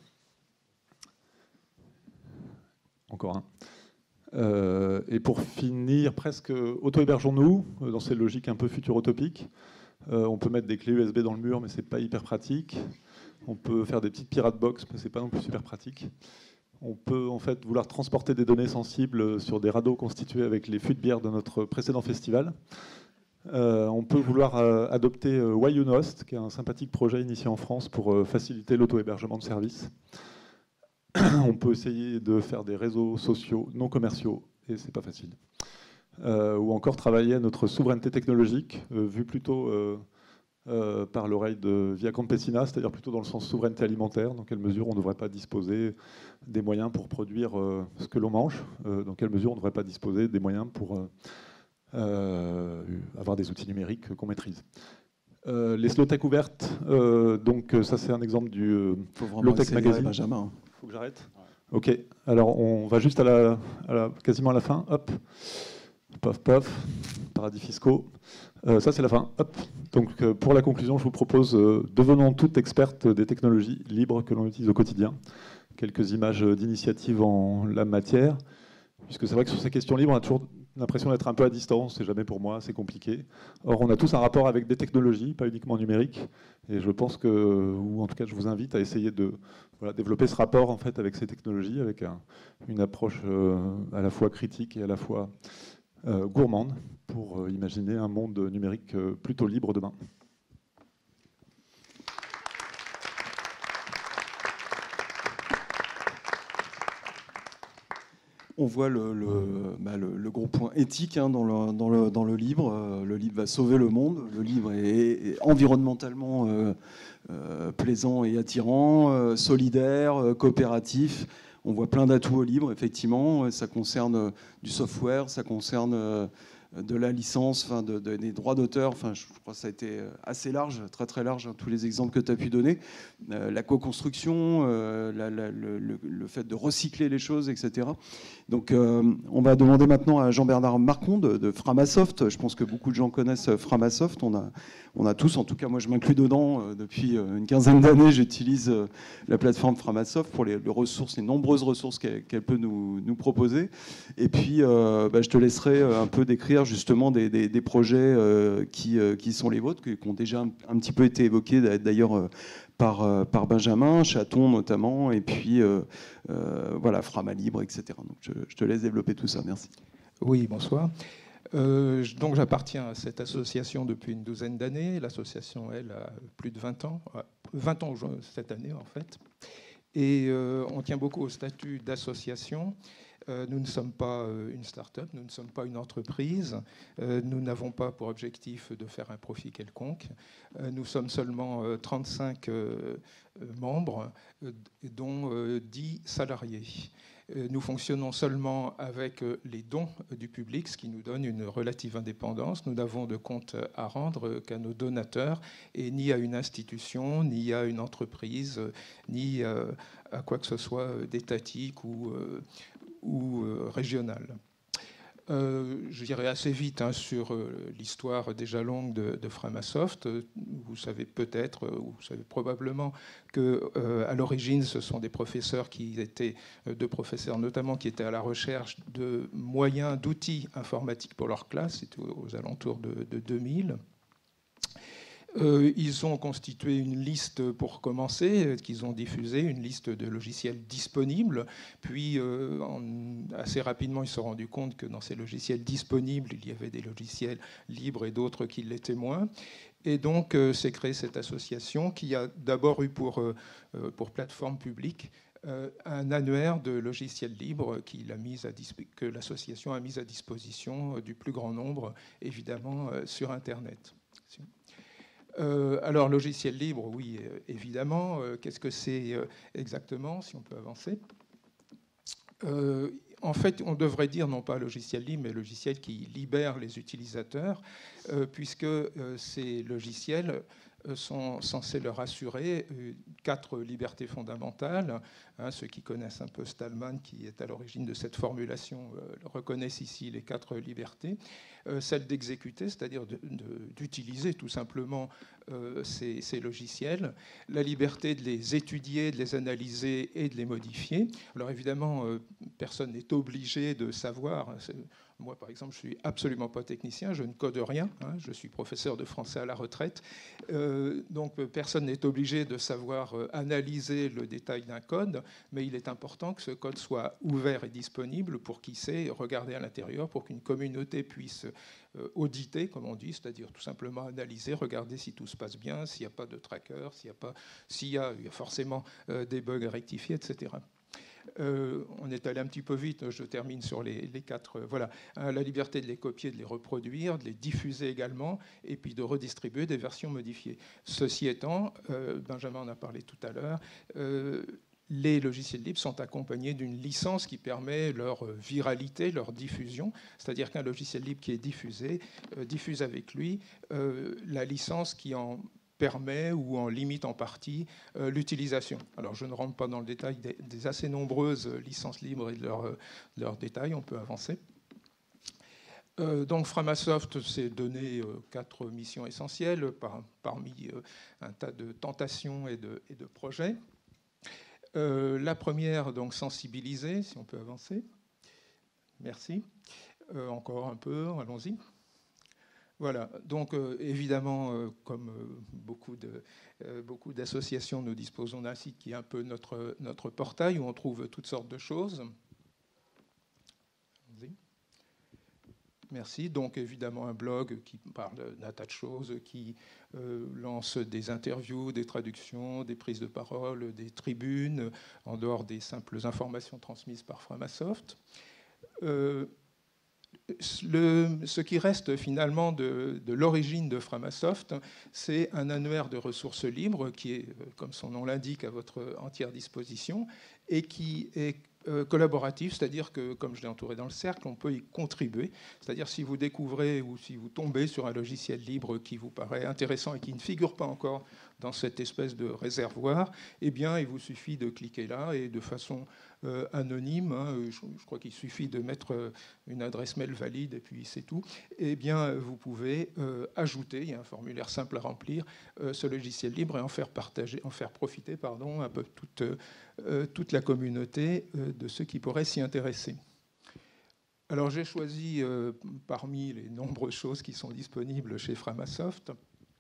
B: Encore un. Euh, et pour finir, presque auto-hébergeons-nous, dans ces logiques un peu futuro-utopiques. Euh, on peut mettre des clés U S B dans le mur, mais c'est pas hyper pratique. On peut faire des petites pirate box, mais c'est pas non plus super pratique. On peut en fait vouloir transporter des données sensibles sur des radeaux constitués avec les fûts de bière de notre précédent festival. Euh, on peut vouloir euh, adopter euh, Whyounost, qui est un sympathique projet initié en France pour euh, faciliter l'auto-hébergement de services. On peut essayer de faire des réseaux sociaux non commerciaux, et c'est pas facile. Euh, ou encore travailler à notre souveraineté technologique, euh, vue plutôt euh, euh, par l'oreille de Via Campesina, c'est-à-dire plutôt dans le sens souveraineté alimentaire, dans quelle mesure on ne devrait pas disposer des moyens pour produire euh, ce que l'on mange, euh, dans quelle mesure on ne devrait pas disposer des moyens pour euh, euh, avoir des outils numériques qu'on maîtrise. Euh, les slow tech ouvertes, euh, donc ça c'est un exemple du euh, Low Tech Magazine.
A: Benjamin.
B: Faut que j'arrête. Ok, alors on va juste à la, à la, quasiment à la fin. Hop, paf, paf, paradis fiscaux. Euh, ça c'est la fin. Hop. Donc euh, pour la conclusion, je vous propose, euh, devenons toutes expertes des technologies libres que l'on utilise au quotidien. Quelques images d'initiatives en la matière, puisque c'est vrai que sur ces questions libres, on a toujours l'impression d'être un peu à distance, c'est jamais pour moi, c'est compliqué. Or, on a tous un rapport avec des technologies, pas uniquement numériques, et je pense que, ou en tout cas, je vous invite à essayer de voilà, développer ce rapport en fait avec ces technologies, avec un, une approche euh, à la fois critique et à la fois euh, gourmande, pour euh, imaginer un monde numérique euh, plutôt libre demain.
A: On voit le, le, bah le, le gros point éthique hein, dans, le, dans, le, dans le livre. Euh, le livre va sauver le monde. Le livre est, est environnementalement euh, euh, plaisant et attirant, euh, solidaire, euh, coopératif. On voit plein d'atouts au livre, effectivement. Ça concerne euh, du software, ça concerne euh, de la licence, enfin de, de, des droits d'auteur. Enfin, je crois que ça a été assez large, très très large, hein, tous les exemples que tu as pu donner. Euh, la co-construction, euh, la, la, le, le fait de recycler les choses, et cetera. Donc, euh, on va demander maintenant à Jean-Bernard Marcon de, de Framasoft. Je pense que beaucoup de gens connaissent Framasoft. On a, on a tous, en tout cas, moi je m'inclus dedans. Euh, depuis une quinzaine d'années, j'utilise euh, la plateforme Framasoft pour les, les ressources, les nombreuses ressources qu'elle, qu'elle peut nous, nous proposer. Et puis, euh, bah, je te laisserai un peu décrire justement des, des, des projets euh, qui, euh, qui sont les vôtres, qui, qui ont déjà un, un petit peu été évoqués d'ailleurs euh, par, euh, par Benjamin, Chaton notamment, et puis euh, euh, voilà, Frama Libre, et cetera. Donc je, je te laisse développer tout ça. Merci.
C: Oui, bonsoir. Euh, donc j'appartiens à cette association depuis une douzaine d'années. L'association, elle, a plus de vingt ans, vingt ans cette année en fait. Et euh, on tient beaucoup au statut d'association. Euh, nous ne sommes pas une start-up, nous ne sommes pas une entreprise, euh, nous n'avons pas pour objectif de faire un profit quelconque. Euh, nous sommes seulement euh, trente-cinq euh, membres, euh, dont euh, dix salariés. Nous fonctionnons seulement avec les dons du public, ce qui nous donne une relative indépendance. Nous n'avons de compte à rendre qu'à nos donateurs et ni à une institution, ni à une entreprise, ni à quoi que ce soit d'étatique ou, ou régional. Euh, je dirais assez vite hein, sur euh, l'histoire déjà longue de, de Framasoft. Vous savez peut-être, euh, ou vous savez probablement que euh, à l'origine, ce sont des professeurs qui étaient, euh, deux professeurs notamment, qui étaient à la recherche de moyens, d'outils informatiques pour leur classe. C'était aux, aux alentours de, de deux mille. Euh, ils ont constitué une liste pour commencer, qu'ils ont diffusée, une liste de logiciels disponibles. Puis, euh, en, assez rapidement, ils se sont rendus compte que dans ces logiciels disponibles, il y avait des logiciels libres et d'autres qui l'étaient moins. Et donc, euh, s'est créée cette association qui a d'abord eu pour, euh, pour plateforme publique euh, un annuaire de logiciels libres qu'il a mis à que l'association a mis à disposition du plus grand nombre, évidemment, euh, sur Internet. Euh, alors, logiciel libre, oui, euh, évidemment. Euh, Qu'est-ce que c'est euh, exactement, si on peut avancer euh, En fait, on devrait dire non pas logiciel libre, mais logiciel qui libère les utilisateurs, euh, puisque euh, ces logiciels euh, sont censés leur assurer euh, quatre libertés fondamentales. Hein, ceux qui connaissent un peu Stallman, qui est à l'origine de cette formulation, euh, reconnaissent ici les quatre libertés. Euh, celle d'exécuter, c'est-à-dire d'utiliser tout simplement euh, ces, ces logiciels, la liberté de les étudier, de les analyser et de les modifier. Alors évidemment, euh, personne n'est obligé de savoir. Moi, par exemple, je ne suis absolument pas technicien, je ne code rien, hein, je suis professeur de français à la retraite. Euh, donc, personne n'est obligé de savoir analyser le détail d'un code, mais il est important que ce code soit ouvert et disponible pour qui sait regarder à l'intérieur, pour qu'une communauté puisse euh, auditer, comme on dit, c'est-à-dire tout simplement analyser, regarder si tout se passe bien, s'il n'y a pas de tracker, s'il y a, pas, s'il y a, il y a forcément euh, des bugs à rectifier, et cetera. Euh, on est allé un petit peu vite, je termine sur les, les quatre. Euh, voilà, hein, la liberté de les copier, de les reproduire, de les diffuser également, et puis de redistribuer des versions modifiées. Ceci étant, euh, Benjamin en a parlé tout à l'heure, euh, les logiciels libres sont accompagnés d'une licence qui permet leur viralité, leur diffusion. C'est-à-dire qu'un logiciel libre qui est diffusé euh, diffuse avec lui euh, la licence qui en permet ou en limite en partie euh, l'utilisation. Alors je ne rentre pas dans le détail des, des assez nombreuses licences libres et de leurs leur détails, on peut avancer. Euh, donc Framasoft s'est donné euh, quatre missions essentielles par, parmi euh, un tas de tentations et de, et de projets. Euh, la première, donc sensibiliser, si on peut avancer. Merci. Euh, encore un peu, allons-y. Voilà, donc euh, évidemment, euh, comme euh, beaucoup, de, euh, beaucoup d'associations, nous disposons d'un site qui est un peu notre, notre portail où on trouve toutes sortes de choses. Merci. Donc évidemment un blog qui parle d'un tas de choses, qui euh, lance des interviews, des traductions, des prises de parole, des tribunes, en dehors des simples informations transmises par Framasoft. Euh, Le, ce qui reste finalement de, de l'origine de Framasoft, c'est un annuaire de ressources libres qui est, comme son nom l'indique, à votre entière disposition et qui est euh, collaboratif, c'est-à-dire que, comme je l'ai entouré dans le cercle, on peut y contribuer. C'est-à-dire si vous découvrez ou si vous tombez sur un logiciel libre qui vous paraît intéressant et qui ne figure pas encore dans cette espèce de réservoir, eh bien, il vous suffit de cliquer là et de façon euh, anonyme, hein, je, je crois qu'il suffit de mettre une adresse mail valide et puis c'est tout, eh bien, vous pouvez euh, ajouter, il y a un formulaire simple à remplir, euh, ce logiciel libre et en faire partager, en faire profiter, pardon, un peu toute, euh, toute la communauté euh, de ceux qui pourraient s'y intéresser. Alors, j'ai choisi euh, parmi les nombreuses choses qui sont disponibles chez Framasoft,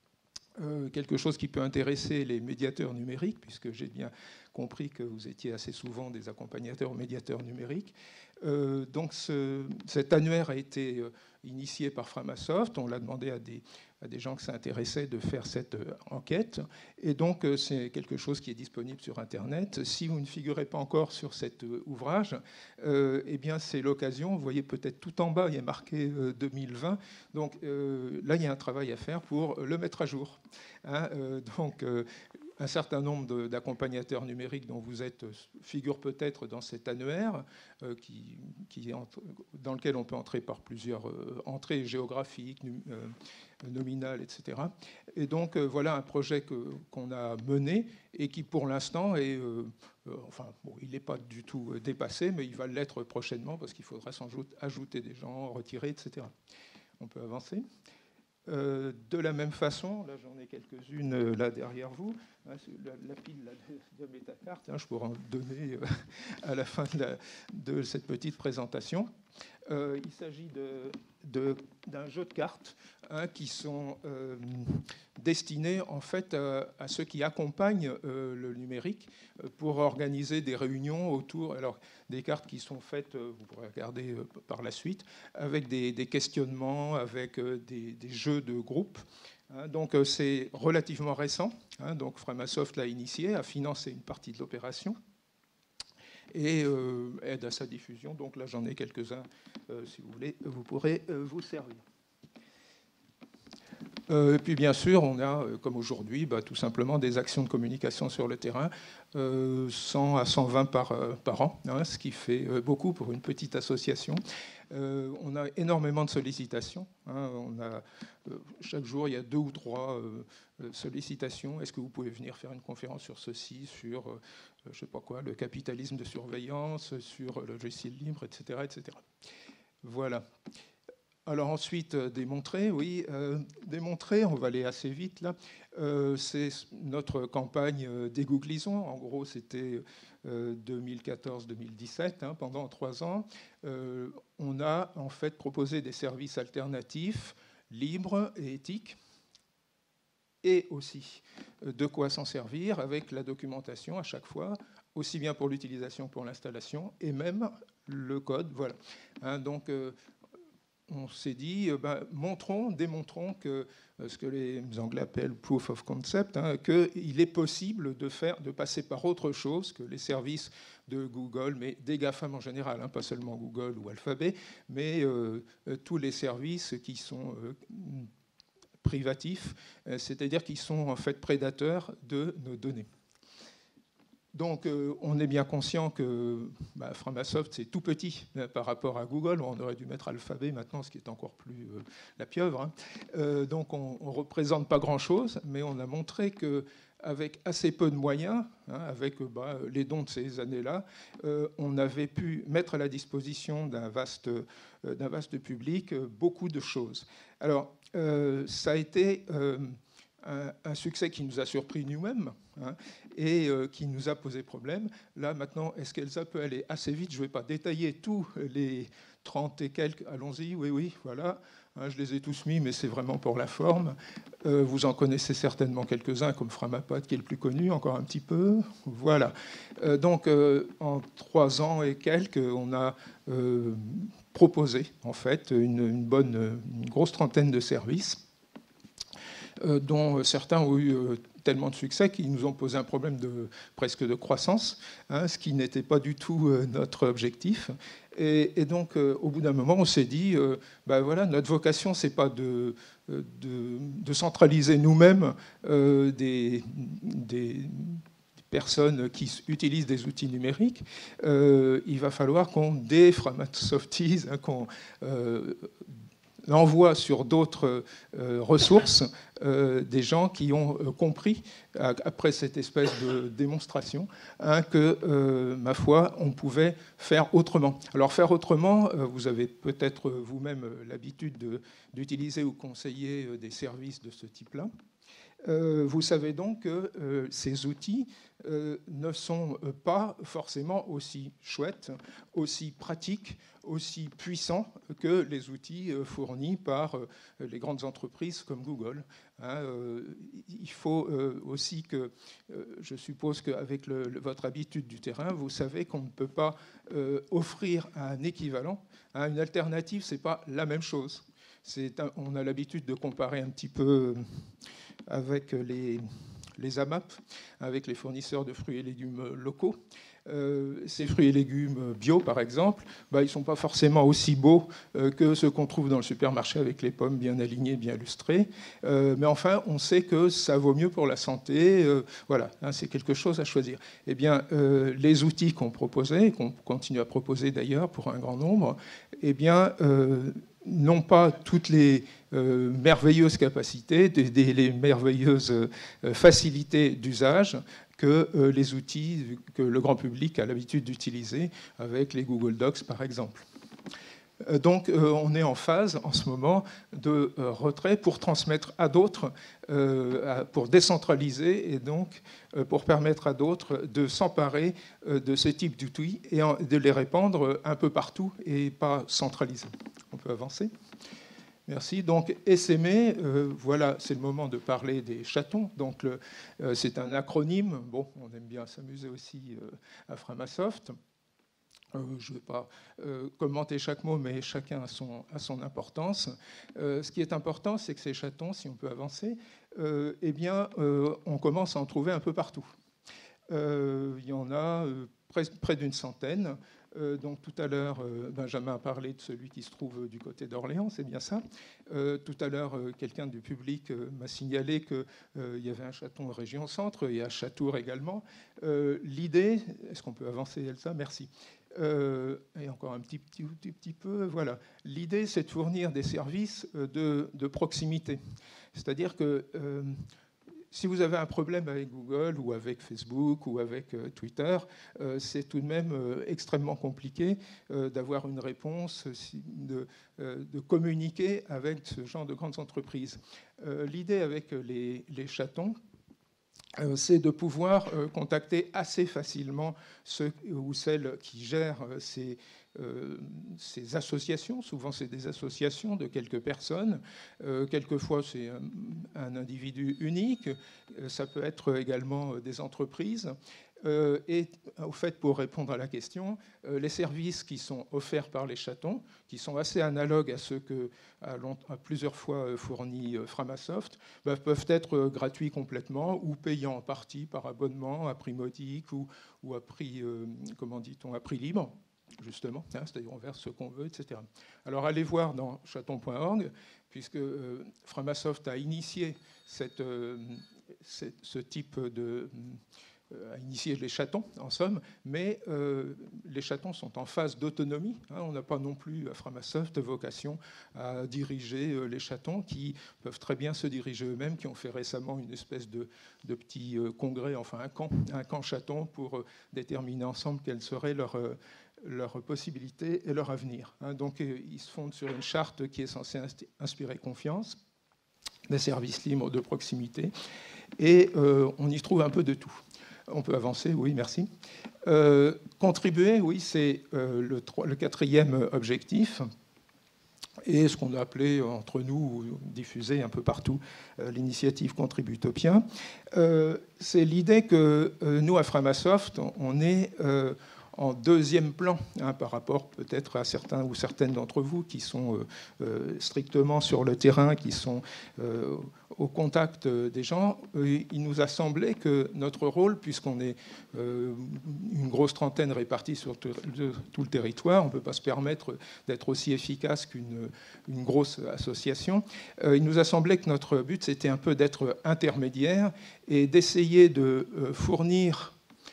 C: Euh, quelque chose qui peut intéresser les médiateurs numériques, puisque j'ai bien compris que vous étiez assez souvent des accompagnateurs médiateurs numériques. Euh, donc ce, cet annuaire a été euh, initié par Framasoft. On l'a demandé à des, à des gens qui s'intéressaient de faire cette euh, enquête. Et donc euh, c'est quelque chose qui est disponible sur Internet. Si vous ne figurez pas encore sur cet euh, ouvrage, euh, eh bien c'est l'occasion. Vous voyez peut-être tout en bas, il y a marqué euh, deux mille vingt. Donc euh, là, il y a un travail à faire pour le mettre à jour. Hein, euh, donc euh, un certain nombre d'accompagnateurs numériques dont vous êtes figurent peut-être dans cet annuaire euh, qui, qui est entre, dans lequel on peut entrer par plusieurs euh, entrées géographiques, num, euh, nominales, et cetera. Et donc euh, voilà un projet que, qu'on a mené et qui pour l'instant est, euh, euh, enfin bon, il n'est pas du tout dépassé, mais il va l'être prochainement parce qu'il faudra sans doute ajouter des gens, retirer, et cetera. On peut avancer. Euh, de la même façon, là j'en ai quelques-unes euh, là derrière vous, hein, la, la pile là, de, de métacartes, hein, je pourrais en donner euh, à la fin de, la, de cette petite présentation. Euh, il s'agit de, de, d'un jeu de cartes hein, qui sont euh, destinés en fait à, à ceux qui accompagnent euh, le numérique euh, pour organiser des réunions autour, alors des cartes qui sont faites, euh, vous pourrez regarder euh, par la suite, avec des, des questionnements, avec euh, des, des jeux de groupe. Hein, donc euh, c'est relativement récent. Hein, donc Framasoft l'a initié, a financé une partie de l'opération et euh, aide à sa diffusion. Donc là, j'en ai quelques-uns, euh, si vous voulez, vous pourrez euh, vous servir. Euh, et puis bien sûr, on a, euh, comme aujourd'hui, bah, tout simplement des actions de communication sur le terrain, euh, cent à cent vingt par, euh, par an, hein, ce qui fait euh, beaucoup pour une petite association. Euh, on a énormément de sollicitations. Hein, on a, euh, chaque jour, il y a deux ou trois euh, sollicitations. Est-ce que vous pouvez venir faire une conférence sur ceci, sur, euh, je ne sais pas quoi, le capitalisme de surveillance, sur le logiciel libre, et cetera, et cetera. Voilà. alors ensuite, euh, démontrer, oui, euh, démontrer, on va aller assez vite là. Euh, c'est notre campagne euh, dégooglisons. En gros, c'était euh, deux mille quatorze deux mille dix-sept, hein, pendant trois ans. Euh, on a en fait proposé des services alternatifs, libres et éthiques, et aussi euh, de quoi s'en servir avec la documentation à chaque fois, aussi bien pour l'utilisation que pour l'installation, et même le code. Voilà. Hein, donc, euh, on s'est dit, euh, ben, montrons, démontrons que euh, ce que les Anglais appellent proof of concept, hein, qu'il est possible de, faire, de passer par autre chose que les services de Google, mais des GAFAM en général, hein, pas seulement Google ou Alphabet, mais euh, euh, tous les services qui sont euh, privatifs, euh, c'est-à-dire qui sont en fait prédateurs de nos données. Donc, euh, on est bien conscient que bah, Framasoft, c'est tout petit euh, par rapport à Google. On aurait dû mettre Alphabet maintenant, ce qui est encore plus euh, la pieuvre. Hein. Euh, donc, on ne représente pas grand-chose, mais on a montré qu'avec assez peu de moyens, hein, avec bah, les dons de ces années-là, euh, on avait pu mettre à la disposition d'un vaste, euh, d'un vaste public euh, beaucoup de choses. Alors, euh, ça a été... Euh, Un, un succès qui nous a surpris nous-mêmes, hein, et euh, qui nous a posé problème. Là, maintenant, est-ce qu'Elsa peut aller assez vite? Je ne vais pas détailler tous les trente et quelques. Allons-y, oui, oui, voilà. Hein, je les ai tous mis, mais c'est vraiment pour la forme. Euh, vous en connaissez certainement quelques-uns, comme Framapod, qui est le plus connu, encore un petit peu. Voilà. Euh, donc, euh, en trois ans et quelques, on a euh, proposé, en fait, une, une bonne, une grosse trentaine de services, Euh, dont certains ont eu euh, tellement de succès qu'ils nous ont posé un problème de, presque de croissance, hein, ce qui n'était pas du tout euh, notre objectif. Et, et donc, euh, au bout d'un moment, on s'est dit, euh, ben voilà, notre vocation, c'est pas de, de, de centraliser nous-mêmes euh, des, des personnes qui utilisent des outils numériques. Euh, il va falloir qu'on déframasoftise, hein, qu'on euh, l'envoie sur d'autres euh, ressources euh, des gens qui ont euh, compris, après cette espèce de démonstration, hein, que, euh, ma foi, on pouvait faire autrement. Alors, faire autrement, euh, vous avez peut-être vous-même l'habitude de, d'utiliser ou conseiller des services de ce type-là. Euh, vous savez donc que euh, ces outils euh, ne sont pas forcément aussi chouettes, aussi pratiques, aussi puissants que les outils euh, fournis par euh, les grandes entreprises comme Google. Hein, euh, il faut euh, aussi que, euh, je suppose qu'avec le, le, votre habitude du terrain, vous savez qu'on ne peut pas euh, offrir un équivalent. Hein, une alternative, ce n'est pas la même chose. C'est un, on a l'habitude de comparer un petit peu avec les, les A M A P, avec les fournisseurs de fruits et légumes locaux. Euh, ces fruits et légumes bio, par exemple, bah, ils ne sont pas forcément aussi beaux euh, que ceux qu'on trouve dans le supermarché avec les pommes bien alignées, bien lustrées. Euh, mais enfin, on sait que ça vaut mieux pour la santé. Euh, voilà, hein, c'est quelque chose à choisir. Eh bien, euh, les outils qu'on proposait, qu'on continue à proposer d'ailleurs pour un grand nombre, eh bien, euh, n'ont pas toutes les euh, merveilleuses capacités, des, des, les merveilleuses euh, facilités d'usage que euh, les outils que le grand public a l'habitude d'utiliser avec les Google Docs, par exemple. Euh, donc, euh, on est en phase, en ce moment, de euh, retrait pour transmettre à d'autres, euh, pour décentraliser et donc euh, pour permettre à d'autres de s'emparer euh, de ce type d'outils et en, de les répandre un peu partout et pas centraliser. On peut avancer. Merci. Donc, S M E, euh, voilà, c'est le moment de parler des chatons. Donc, le, euh, c'est un acronyme. Bon, on aime bien s'amuser aussi euh, à Framasoft. Euh, je ne vais pas euh, commenter chaque mot, mais chacun a son, a son importance. Euh, ce qui est important, c'est que ces chatons, si on peut avancer, euh, eh bien, euh, on commence à en trouver un peu partout. Euh, il y en a euh, près, près d'une centaine. Euh, donc tout à l'heure, euh, Benjamin a parlé de celui qui se trouve du côté d'Orléans, c'est bien ça. Euh, tout à l'heure, euh, quelqu'un du public euh, m'a signalé qu'il euh, y avait un chaton en région centre et à Châtour également. Euh, L'idée, est-ce qu'on peut avancer, Elsa? Merci. Euh, et encore un petit, petit, petit, petit peu, voilà. L'idée, c'est de fournir des services de, de proximité. C'est-à-dire que... Euh, si vous avez un problème avec Google ou avec Facebook ou avec euh, Twitter, euh, c'est tout de même euh, extrêmement compliqué euh, d'avoir une réponse, de, euh, de communiquer avec ce genre de grandes entreprises. Euh, l'idée avec les, les chatons, euh, c'est de pouvoir euh, contacter assez facilement ceux ou celles qui gèrent euh, ces Euh, ces associations, souvent c'est des associations de quelques personnes, euh, quelquefois c'est un, un individu unique, euh, ça peut être également des entreprises. Euh, et au fait, pour répondre à la question, euh, les services qui sont offerts par les chatons, qui sont assez analogues à ceux que a, long, a plusieurs fois fournis euh, Framasoft, bah, peuvent être euh, gratuits complètement ou payants en partie par abonnement à prix modique ou, ou à prix, euh, comment dit-on, à prix libre. Justement, hein, c'est-à-dire on verse ce qu'on veut, et cetera. Alors allez voir dans chaton point org, puisque euh, Framasoft a initié cette, euh, cette, ce type de... Euh, a initié les chatons, en somme, mais euh, les chatons sont en phase d'autonomie. Hein, on n'a pas non plus à Framasoft vocation à diriger euh, les chatons, qui peuvent très bien se diriger eux-mêmes, qui ont fait récemment une espèce de, de petit euh, congrès, enfin un camp, un camp chaton pour euh, déterminer ensemble quelles seraient leurs... Euh, leurs possibilités et leur avenir. Donc, ils se fondent sur une charte qui est censée inspirer confiance, des services libres de proximité, et euh, on y trouve un peu de tout. On peut avancer, oui, merci. Euh, contribuer, oui, c'est euh, le, le quatrième objectif, et ce qu'on a appelé entre nous, diffusé un peu partout, euh, l'initiative Contributopia. Euh, c'est l'idée que euh, nous, à Framasoft, on est... Euh, en deuxième plan, hein, par rapport peut-être à certains ou certaines d'entre vous qui sont euh, euh, strictement sur le terrain, qui sont euh, au contact des gens. Euh, il nous a semblé que notre rôle, puisqu'on est euh, une grosse trentaine répartie sur tout, tout le territoire, on ne peut pas se permettre d'être aussi efficace qu'une une grosse association, euh, il nous a semblé que notre but, c'était un peu d'être intermédiaire et d'essayer de euh, fournir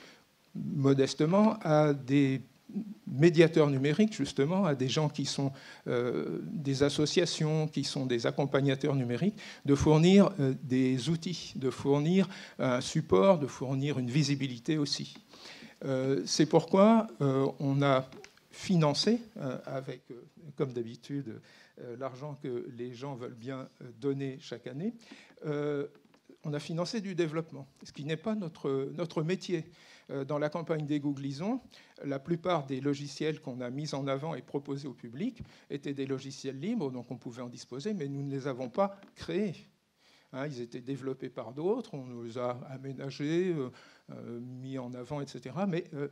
C: modestement à des médiateurs numériques, justement, à des gens qui sont euh, des associations, qui sont des accompagnateurs numériques, de fournir euh, des outils, de fournir un support, de fournir une visibilité aussi. Euh, c'est pourquoi euh, on a financé, euh, avec, euh, comme d'habitude, euh, l'argent que les gens veulent bien donner chaque année, euh, on a financé du développement, ce qui n'est pas notre, notre métier. Dans la campagne des Googlisons, la plupart des logiciels qu'on a mis en avant et proposés au public étaient des logiciels libres, donc on pouvait en disposer, mais nous ne les avons pas créés. Hein, ils étaient développés par d'autres, on les a aménagés, euh, mis en avant, et cetera. Mais euh,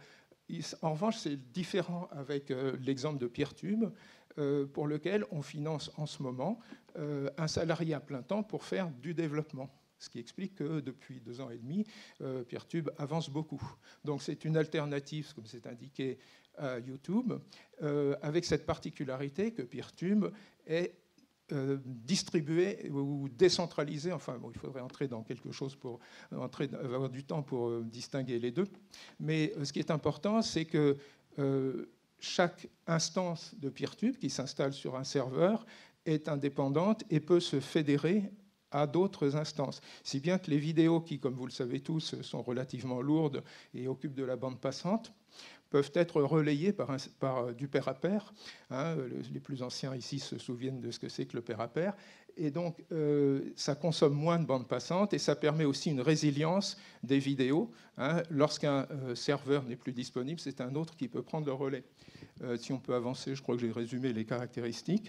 C: en revanche, c'est différent avec euh, l'exemple de Peertube, euh, pour lequel on finance en ce moment euh, un salarié à plein temps pour faire du développement. Ce qui explique que depuis deux ans et demi, euh, Peertube avance beaucoup. Donc c'est une alternative, comme c'est indiqué, à YouTube, euh, avec cette particularité que Peertube est euh, distribué ou décentralisé. Enfin, bon, il faudrait entrer dans quelque chose pour entrer, avoir du temps pour euh, distinguer les deux. Mais euh, ce qui est important, c'est que euh, chaque instance de Peertube qui s'installe sur un serveur est indépendante et peut se fédérer à d'autres instances. Si bien que les vidéos qui, comme vous le savez tous, sont relativement lourdes et occupent de la bande passante, peuvent être relayées par, un, par du pair à pair. Hein, les plus anciens ici se souviennent de ce que c'est que le pair à pair. Et donc, euh, ça consomme moins de bande passante et ça permet aussi une résilience des vidéos. Hein. Lorsqu'un euh, serveur n'est plus disponible, c'est un autre qui peut prendre le relais. Euh, si on peut avancer, je crois que j'ai résumé les caractéristiques.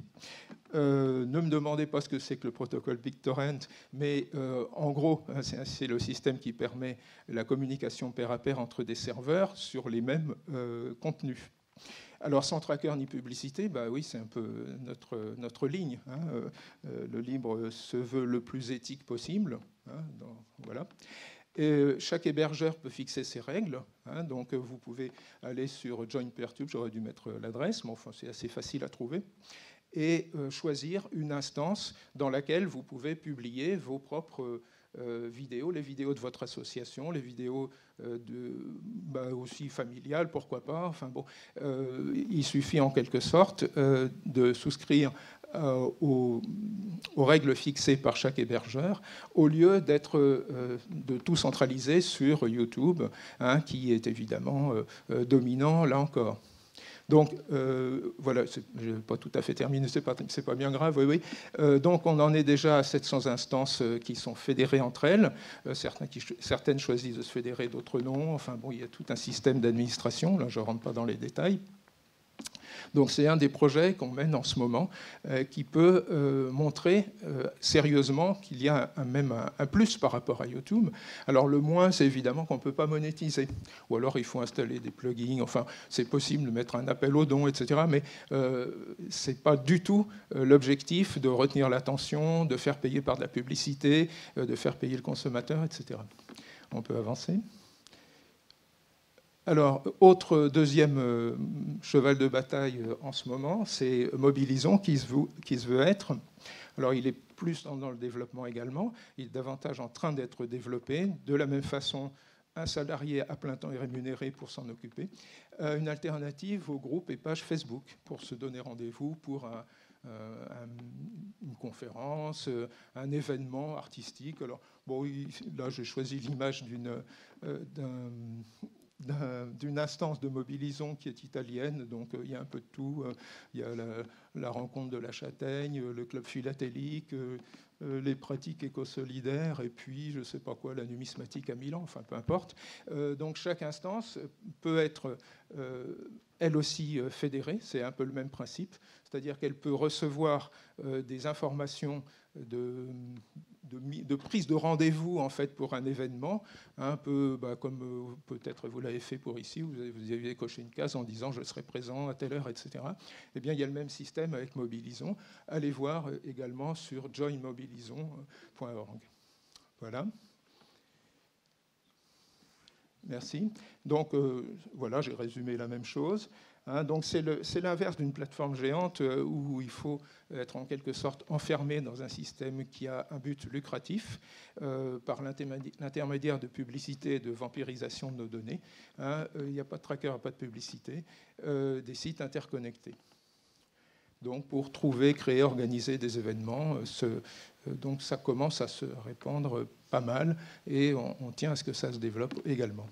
C: Euh, ne me demandez pas ce que c'est que le protocole BitTorrent, mais euh, en gros, c'est le système qui permet la communication pair à pair entre des serveurs sur les mêmes euh, contenus. Alors, sans tracker ni publicité, bah oui, c'est un peu notre, notre ligne. Hein. Euh, le libre se veut le plus éthique possible. Hein, dans, voilà. Et chaque hébergeur peut fixer ses règles. Hein, donc, vous pouvez aller sur Join Peertube, j'aurais dû mettre l'adresse, mais enfin, c'est assez facile à trouver, et euh, choisir une instance dans laquelle vous pouvez publier vos propres euh, vidéos, les vidéos de votre association, les vidéos euh, de, bah, aussi familiales, pourquoi pas. Enfin, bon, euh, il suffit en quelque sorte euh, de souscrire euh, aux, aux règles fixées par chaque hébergeur, au lieu d'être euh, de tout centraliser sur YouTube, hein, qui est évidemment euh, dominant là encore. Donc, euh, voilà, je n'ai pas tout à fait terminé, ce n'est pas, c'est pas bien grave, oui, oui. Euh, donc, on en est déjà à sept cents instances euh, qui sont fédérées entre elles. Euh, certains qui, certaines choisissent de se fédérer, d'autres non. Enfin, bon, il y a tout un système d'administration. Là, je ne rentre pas dans les détails. Donc c'est un des projets qu'on mène en ce moment euh, qui peut euh, montrer euh, sérieusement qu'il y a un, même un, un plus par rapport à YouTube. Alors le moins, c'est évidemment qu'on ne peut pas monétiser. Ou alors il faut installer des plugins. Enfin, c'est possible de mettre un appel aux dons, et cetera. Mais euh, ce n'est pas du tout euh, l'objectif de retenir l'attention, de faire payer par de la publicité, euh, de faire payer le consommateur, et cetera. On peut avancer. Alors, autre deuxième euh, cheval de bataille euh, en ce moment, c'est Mobilisons, qui se, veut, qui se veut être. Alors, il est plus dans, dans le développement également. Il est davantage en train d'être développé. De la même façon, un salarié à plein temps est rémunéré pour s'en occuper. Euh, une alternative aux groupes et pages Facebook pour se donner rendez-vous pour un, euh, un, une conférence, euh, un événement artistique. Alors, bon, il, là, j'ai choisi l'image d'une... Euh, d'un d'une instance de Mobilisons qui est italienne, donc euh, il y a un peu de tout. Euh, il y a la, la rencontre de la Châtaigne, le club philatélique, euh, euh, les pratiques éco-solidaires, et puis, je ne sais pas quoi, la numismatique à Milan, enfin, peu importe. Euh, donc, chaque instance peut être, euh, elle aussi, euh, fédérée. C'est un peu le même principe, c'est-à-dire qu'elle peut recevoir euh, des informations de... De, de prise de rendez-vous en fait pour un événement, un peu bah, comme euh, peut-être vous l'avez fait pour ici, vous avez, vous avez coché une case en disant je serai présent à telle heure, et cetera. Eh bien, il y a le même système avec Mobilisons. Allez voir euh, également sur join mobilisons point org. Voilà. Merci. Donc euh, voilà, j'ai résumé la même chose. Hein, donc c'est l'inverse d'une plateforme géante euh, où il faut être en quelque sorte enfermé dans un système qui a un but lucratif euh, par l'intermédiaire de publicité et de vampirisation de nos données. Hein, il n'y a pas de tracker, pas de publicité, euh, des sites interconnectés. Donc pour trouver, créer, organiser des événements, euh, ce, euh, donc ça commence à se répandre pas mal et on, on tient à ce que ça se développe également.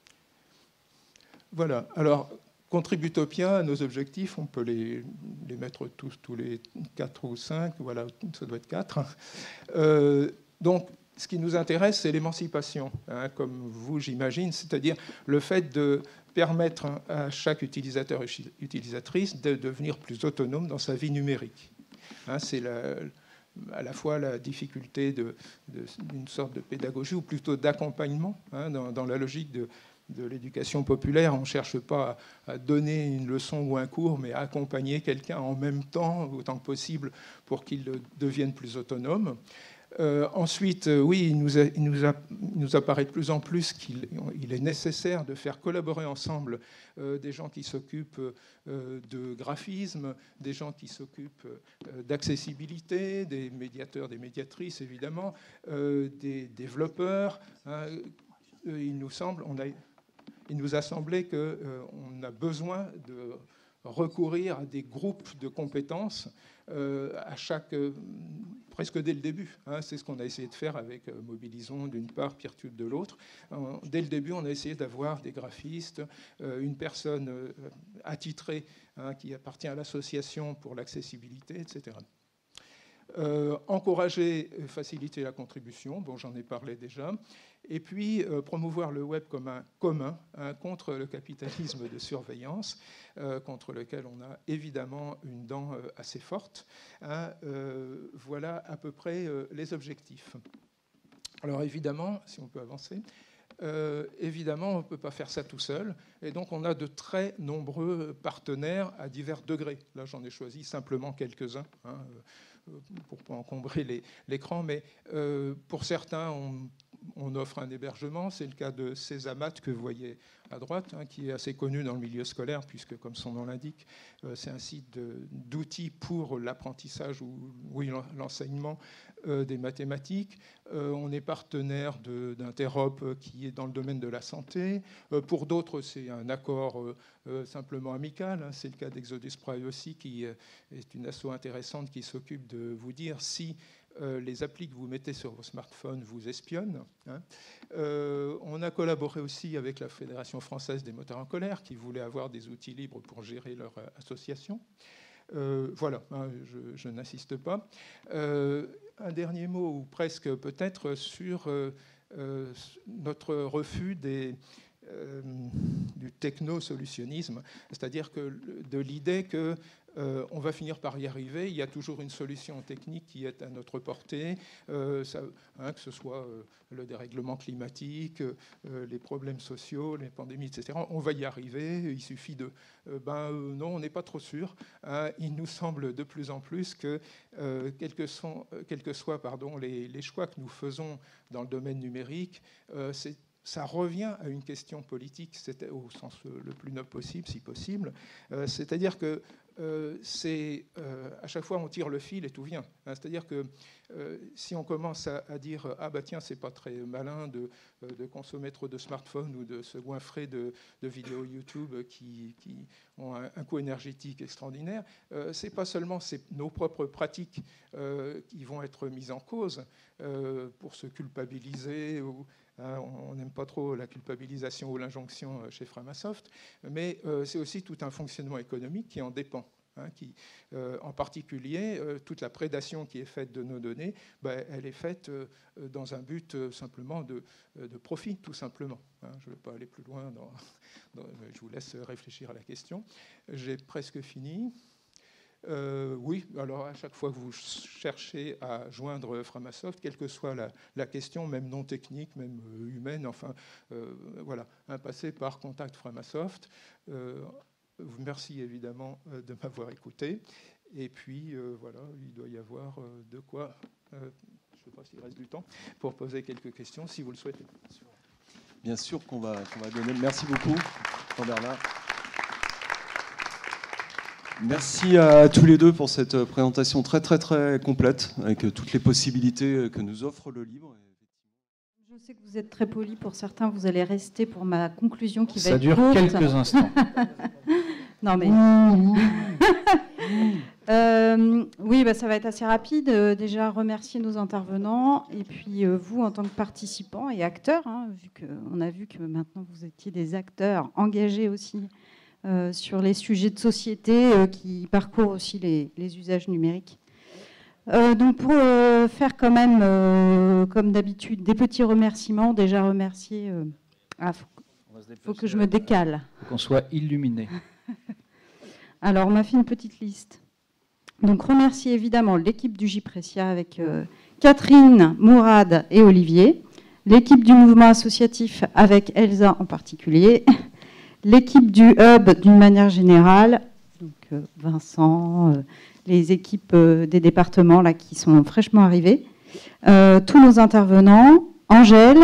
C: Voilà. Alors, Contributopia, nos objectifs, on peut les, les mettre tous, tous les quatre ou cinq, voilà, ça doit être quatre. Euh, donc, ce qui nous intéresse, c'est l'émancipation, hein, comme vous, j'imagine, c'est-à-dire le fait de permettre à chaque utilisateur et utilisatrice de devenir plus autonome dans sa vie numérique. Hein, c'est la, à la fois la difficulté d'une sorte de pédagogie, ou plutôt d'accompagnement, hein, dans, dans la logique de de l'éducation populaire. On ne cherche pas à donner une leçon ou un cours, mais à accompagner quelqu'un en même temps, autant que possible, pour qu'il devienne plus autonome. Euh, ensuite, euh, oui, il nous, a, il, nous a, il nous apparaît de plus en plus qu'il il est nécessaire de faire collaborer ensemble euh, des gens qui s'occupent euh, de graphisme, des gens qui s'occupent euh, d'accessibilité, des médiateurs, des médiatrices, évidemment, euh, des développeurs. Hein. Il nous semble, on a... Il nous a semblé qu'on euh, a besoin de recourir à des groupes de compétences euh, à chaque, euh, presque dès le début. Hein, c'est ce qu'on a essayé de faire avec euh, Mobilisons d'une part, Peertube de l'autre. Euh, dès le début, on a essayé d'avoir des graphistes, euh, une personne euh, attitrée, hein, qui appartient à l'association pour l'accessibilité, et cetera. Euh, encourager et faciliter la contribution, bon, j'en ai parlé déjà, et puis euh, promouvoir le web comme un commun, hein, contre le capitalisme de surveillance, euh, contre lequel on a évidemment une dent euh, assez forte. Hein, euh, voilà à peu près euh, les objectifs. Alors évidemment, si on peut avancer, euh, évidemment on ne peut pas faire ça tout seul, et donc on a de très nombreux partenaires à divers degrés. Là j'en ai choisi simplement quelques-uns, hein, pour ne pas encombrer l'écran, mais euh, pour certains, on on offre un hébergement. C'est le cas de Césamat que vous voyez à droite, hein, qui est assez connu dans le milieu scolaire, puisque, comme son nom l'indique, euh, c'est un site d'outils pour l'apprentissage ou oui, l'enseignement euh, des mathématiques. Euh, on est partenaire d'Interop euh, qui est dans le domaine de la santé. Euh, pour d'autres, c'est un accord euh, euh, simplement amical. Hein. C'est le cas d'Exodus Privacy, qui euh, est une asso intéressante qui s'occupe de vous dire si Euh, les applis que vous mettez sur vos smartphones vous espionnent. Hein. Euh, on a collaboré aussi avec la Fédération française des moteurs en colère, qui voulait avoir des outils libres pour gérer leur euh, association. Euh, voilà, hein, je, je n'insiste pas. Euh, un dernier mot, ou presque peut-être, sur euh, euh, notre refus des... Euh, du techno-solutionnisme, c'est-à-dire que de l'idée que euh, on va finir par y arriver, il y a toujours une solution technique qui est à notre portée, euh, ça, hein, que ce soit euh, le dérèglement climatique, euh, les problèmes sociaux, les pandémies, et cetera. On va y arriver, il suffit de... Euh, ben euh, non, on n'est pas trop sûr. Hein, il nous semble de plus en plus que, euh, quels que, sont, quels que soient pardon, les, les choix que nous faisons dans le domaine numérique, euh, c'est ça revient à une question politique, au sens le plus noble possible, si possible. Euh, C'est-à-dire que euh, c'est euh, à chaque fois on tire le fil et tout vient. Hein, C'est-à-dire que euh, si on commence à, à dire ah bah tiens c'est pas très malin de, de consommer trop de smartphones ou de se goinfrer de, de vidéos YouTube qui, qui ont un, un coût énergétique extraordinaire, euh, c'est pas seulement nos propres pratiques euh, qui vont être mises en cause euh, pour se culpabiliser ou on n'aime pas trop la culpabilisation ou l'injonction chez Framasoft, mais euh, c'est aussi tout un fonctionnement économique qui en dépend. Hein, qui, euh, en particulier, euh, toute la prédation qui est faite de nos données, ben, elle est faite euh, dans un but euh, simplement de, de profit, tout simplement. Hein, je ne vais pas aller plus loin, dans, dans, je vous laisse réfléchir à la question. J'ai presque fini. Euh, oui, alors à chaque fois que vous cherchez à joindre Framasoft, quelle que soit la, la question, même non technique, même euh, humaine, enfin, euh, voilà, un passé par contact Framasoft. Euh, merci évidemment euh, de m'avoir écouté. Et puis, euh, voilà, il doit y avoir euh, de quoi, euh, je ne sais pas s'il reste du temps, pour poser quelques questions, si vous le souhaitez.
A: Bien sûr qu'on va, qu'on va donner. Merci beaucoup, Jean-Bernard. Merci à tous les deux pour cette présentation très très très complète, avec toutes les possibilités que nous offre le livre.
D: Je sais que vous êtes très poli, pour certains vous allez rester pour ma conclusion qui
E: Ça
D: va être
E: dure
D: courte.
E: quelques instants.
D: Non mais... euh, oui, bah, ça va être assez rapide. Euh, déjà remercier nos intervenants et puis euh, vous en tant que participants et acteurs, hein, vu qu'on a vu que maintenant vous étiez des acteurs engagés aussi Euh, sur les sujets de société euh, qui parcourent aussi les, les usages numériques. Euh, donc pour euh, faire quand même, euh, comme d'habitude, des petits remerciements, déjà remercier... Euh, ah, faut, faut que je me décale.
E: Il faut qu'on soit illuminé.
D: Alors, on m'a fait une petite liste. Donc remercier évidemment l'équipe du J-Precia avec euh, Catherine, Mourad et Olivier, l'équipe du mouvement associatif avec Elsa en particulier, l'équipe du Hub d'une manière générale, donc euh, Vincent, euh, les équipes euh, des départements là, qui sont fraîchement arrivées, euh, tous nos intervenants, Angèle,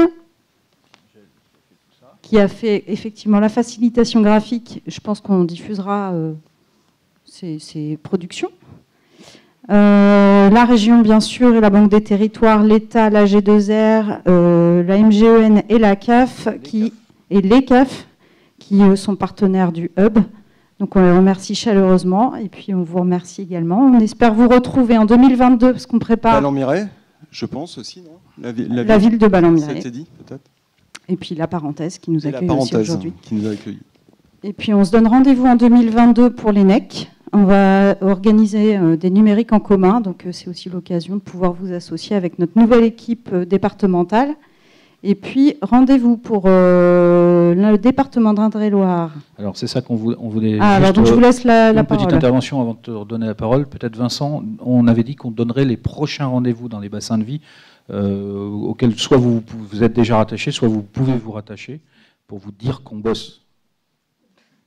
D: qui a fait effectivement la facilitation graphique, je pense qu'on diffusera euh, ces, ces productions. Euh, la région, bien sûr, et la Banque des Territoires, l'État, la G deux R, euh, la M G E N et la C A F, qui, et les C A F, qui sont partenaires du Hub. Donc on les remercie chaleureusement et puis on vous remercie également. On espère vous retrouver en deux mille vingt-deux parce qu'on prépare...
A: Ballon-Miret, je pense aussi, non
D: la, vi la, la ville de Ballon-Miret.
A: C'était dit, peut-être.
D: Et puis la parenthèse qui nous
A: et
D: accueille aussi aujourd'hui.
A: Qui nous a accueillis.
D: Et puis on se donne rendez-vous en deux mille vingt-deux pour l'E N E C. On va organiser euh, des numériques en commun. Donc euh, c'est aussi l'occasion de pouvoir vous associer avec notre nouvelle équipe euh, départementale. Et puis, rendez-vous pour euh, le département d'Indre-et-Loire.
E: Alors, c'est ça qu'on voulait, on voulait
D: ah,
E: juste...
D: Alors, donc, je vous laisse la, la
E: une
D: parole.
E: Petite intervention avant de te redonner la parole. Peut-être, Vincent, on avait dit qu'on donnerait les prochains rendez-vous dans les bassins de vie, euh, auxquels soit vous, vous êtes déjà rattaché, soit vous pouvez vous rattacher, pour vous dire qu'on bosse.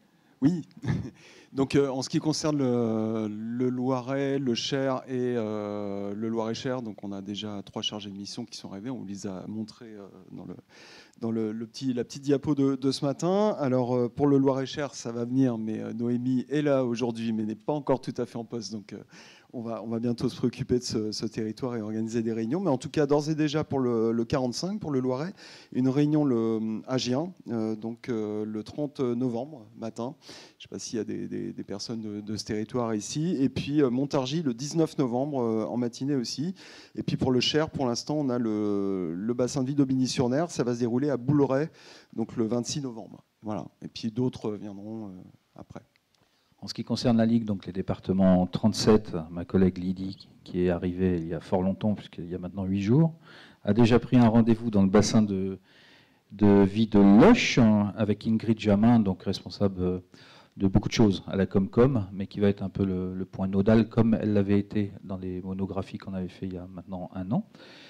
A: Oui. Donc, euh, en ce qui concerne le, le Loiret, le Cher et euh, le Loiret-Cher, donc on a déjà trois chargés de mission qui sont arrivés. On vous les a montrés euh, dans, le, dans le, le petit, la petite diapo de, de ce matin. Alors, euh, pour le Loiret-Cher, ça va venir, mais euh, Noémie est là aujourd'hui, mais n'est pas encore tout à fait en poste. Donc, euh, on, va, on va bientôt se préoccuper de ce, ce territoire et organiser des réunions. Mais en tout cas, d'ores et déjà, pour le, le quarante-cinq, pour le Loiret, une réunion le, à Gien, euh, donc euh, le trente novembre matin. Je ne sais pas s'il y a des, des, des personnes de, de ce territoire ici. Et puis euh, Montargis le dix-neuf novembre euh, en matinée aussi. Et puis pour le Cher, pour l'instant, on a le, le bassin de vie d'Aubigny-sur-Ner. Ça va se dérouler à Bouleret, donc le vingt-six novembre. Voilà. Et puis d'autres viendront euh, après.
E: En ce qui concerne la Ligue, donc les départements trente-sept, ma collègue Lydie, qui est arrivée il y a fort longtemps, puisqu'il y a maintenant huit jours, a déjà pris un rendez-vous dans le bassin de, de vie de Loche avec Ingrid Jamin, donc responsable de beaucoup de choses à la Comcom, mais qui va être un peu le, le point nodal, comme elle l'avait été dans les monographies qu'on avait fait il y a maintenant un an.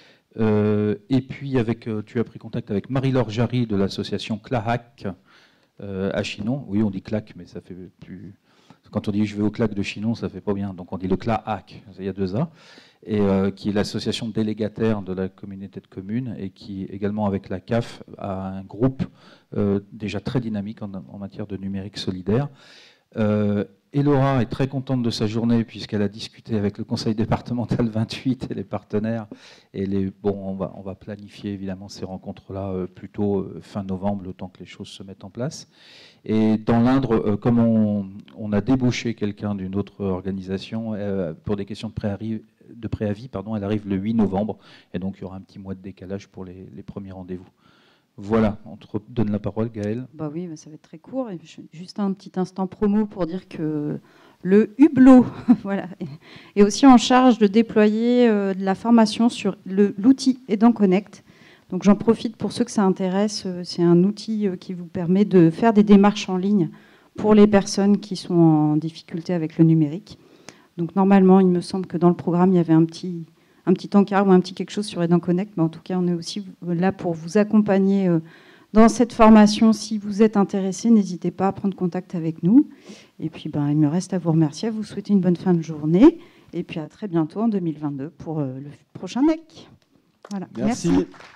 E: Euh, et puis, avec, tu as pris contact avec Marie-Laure Jarry de l'association CLAHAC euh, à Chinon. Oui, on dit CLAC, mais ça fait plus... Quand on dit je vais au CLAC de Chinon, ça fait pas bien. Donc on dit le CLAHAC, il y a deux A, et euh, qui est l'association délégataire de la communauté de communes et qui, également avec la C A F, a un groupe euh, déjà très dynamique en, en matière de numérique solidaire. Euh, Elora est très contente de sa journée puisqu'elle a discuté avec le conseil départemental vingt-huit et les partenaires. Et les, bon, on va, on va planifier évidemment ces rencontres-là euh, plutôt euh, fin novembre, le temps que les choses se mettent en place. Et dans l'Indre, euh, comme on, on a débauché quelqu'un d'une autre organisation euh, pour des questions de préavis, de préavis pardon, elle arrive le huit novembre. Et donc il y aura un petit mois de décalage pour les, les premiers rendez-vous. Voilà, on te donne la parole, Gaëlle.
D: Bah oui, mais ça va être très court. Et juste un petit instant promo pour dire que le Hublot voilà, est aussi en charge de déployer euh, de la formation sur l'outil EdenConnect. Donc j'en profite pour ceux que ça intéresse. C'est un outil qui vous permet de faire des démarches en ligne pour les personnes qui sont en difficulté avec le numérique. Donc normalement, il me semble que dans le programme, il y avait un petit... un petit encart ou un petit quelque chose sur EdenConnect, mais en tout cas, on est aussi là pour vous accompagner dans cette formation. Si vous êtes intéressé, n'hésitez pas à prendre contact avec nous. Et puis, ben, il me reste à vous remercier, à vous souhaiter une bonne fin de journée. Et puis, à très bientôt en deux mille vingt-deux pour le prochain N E C. Voilà.
A: Merci. Merci.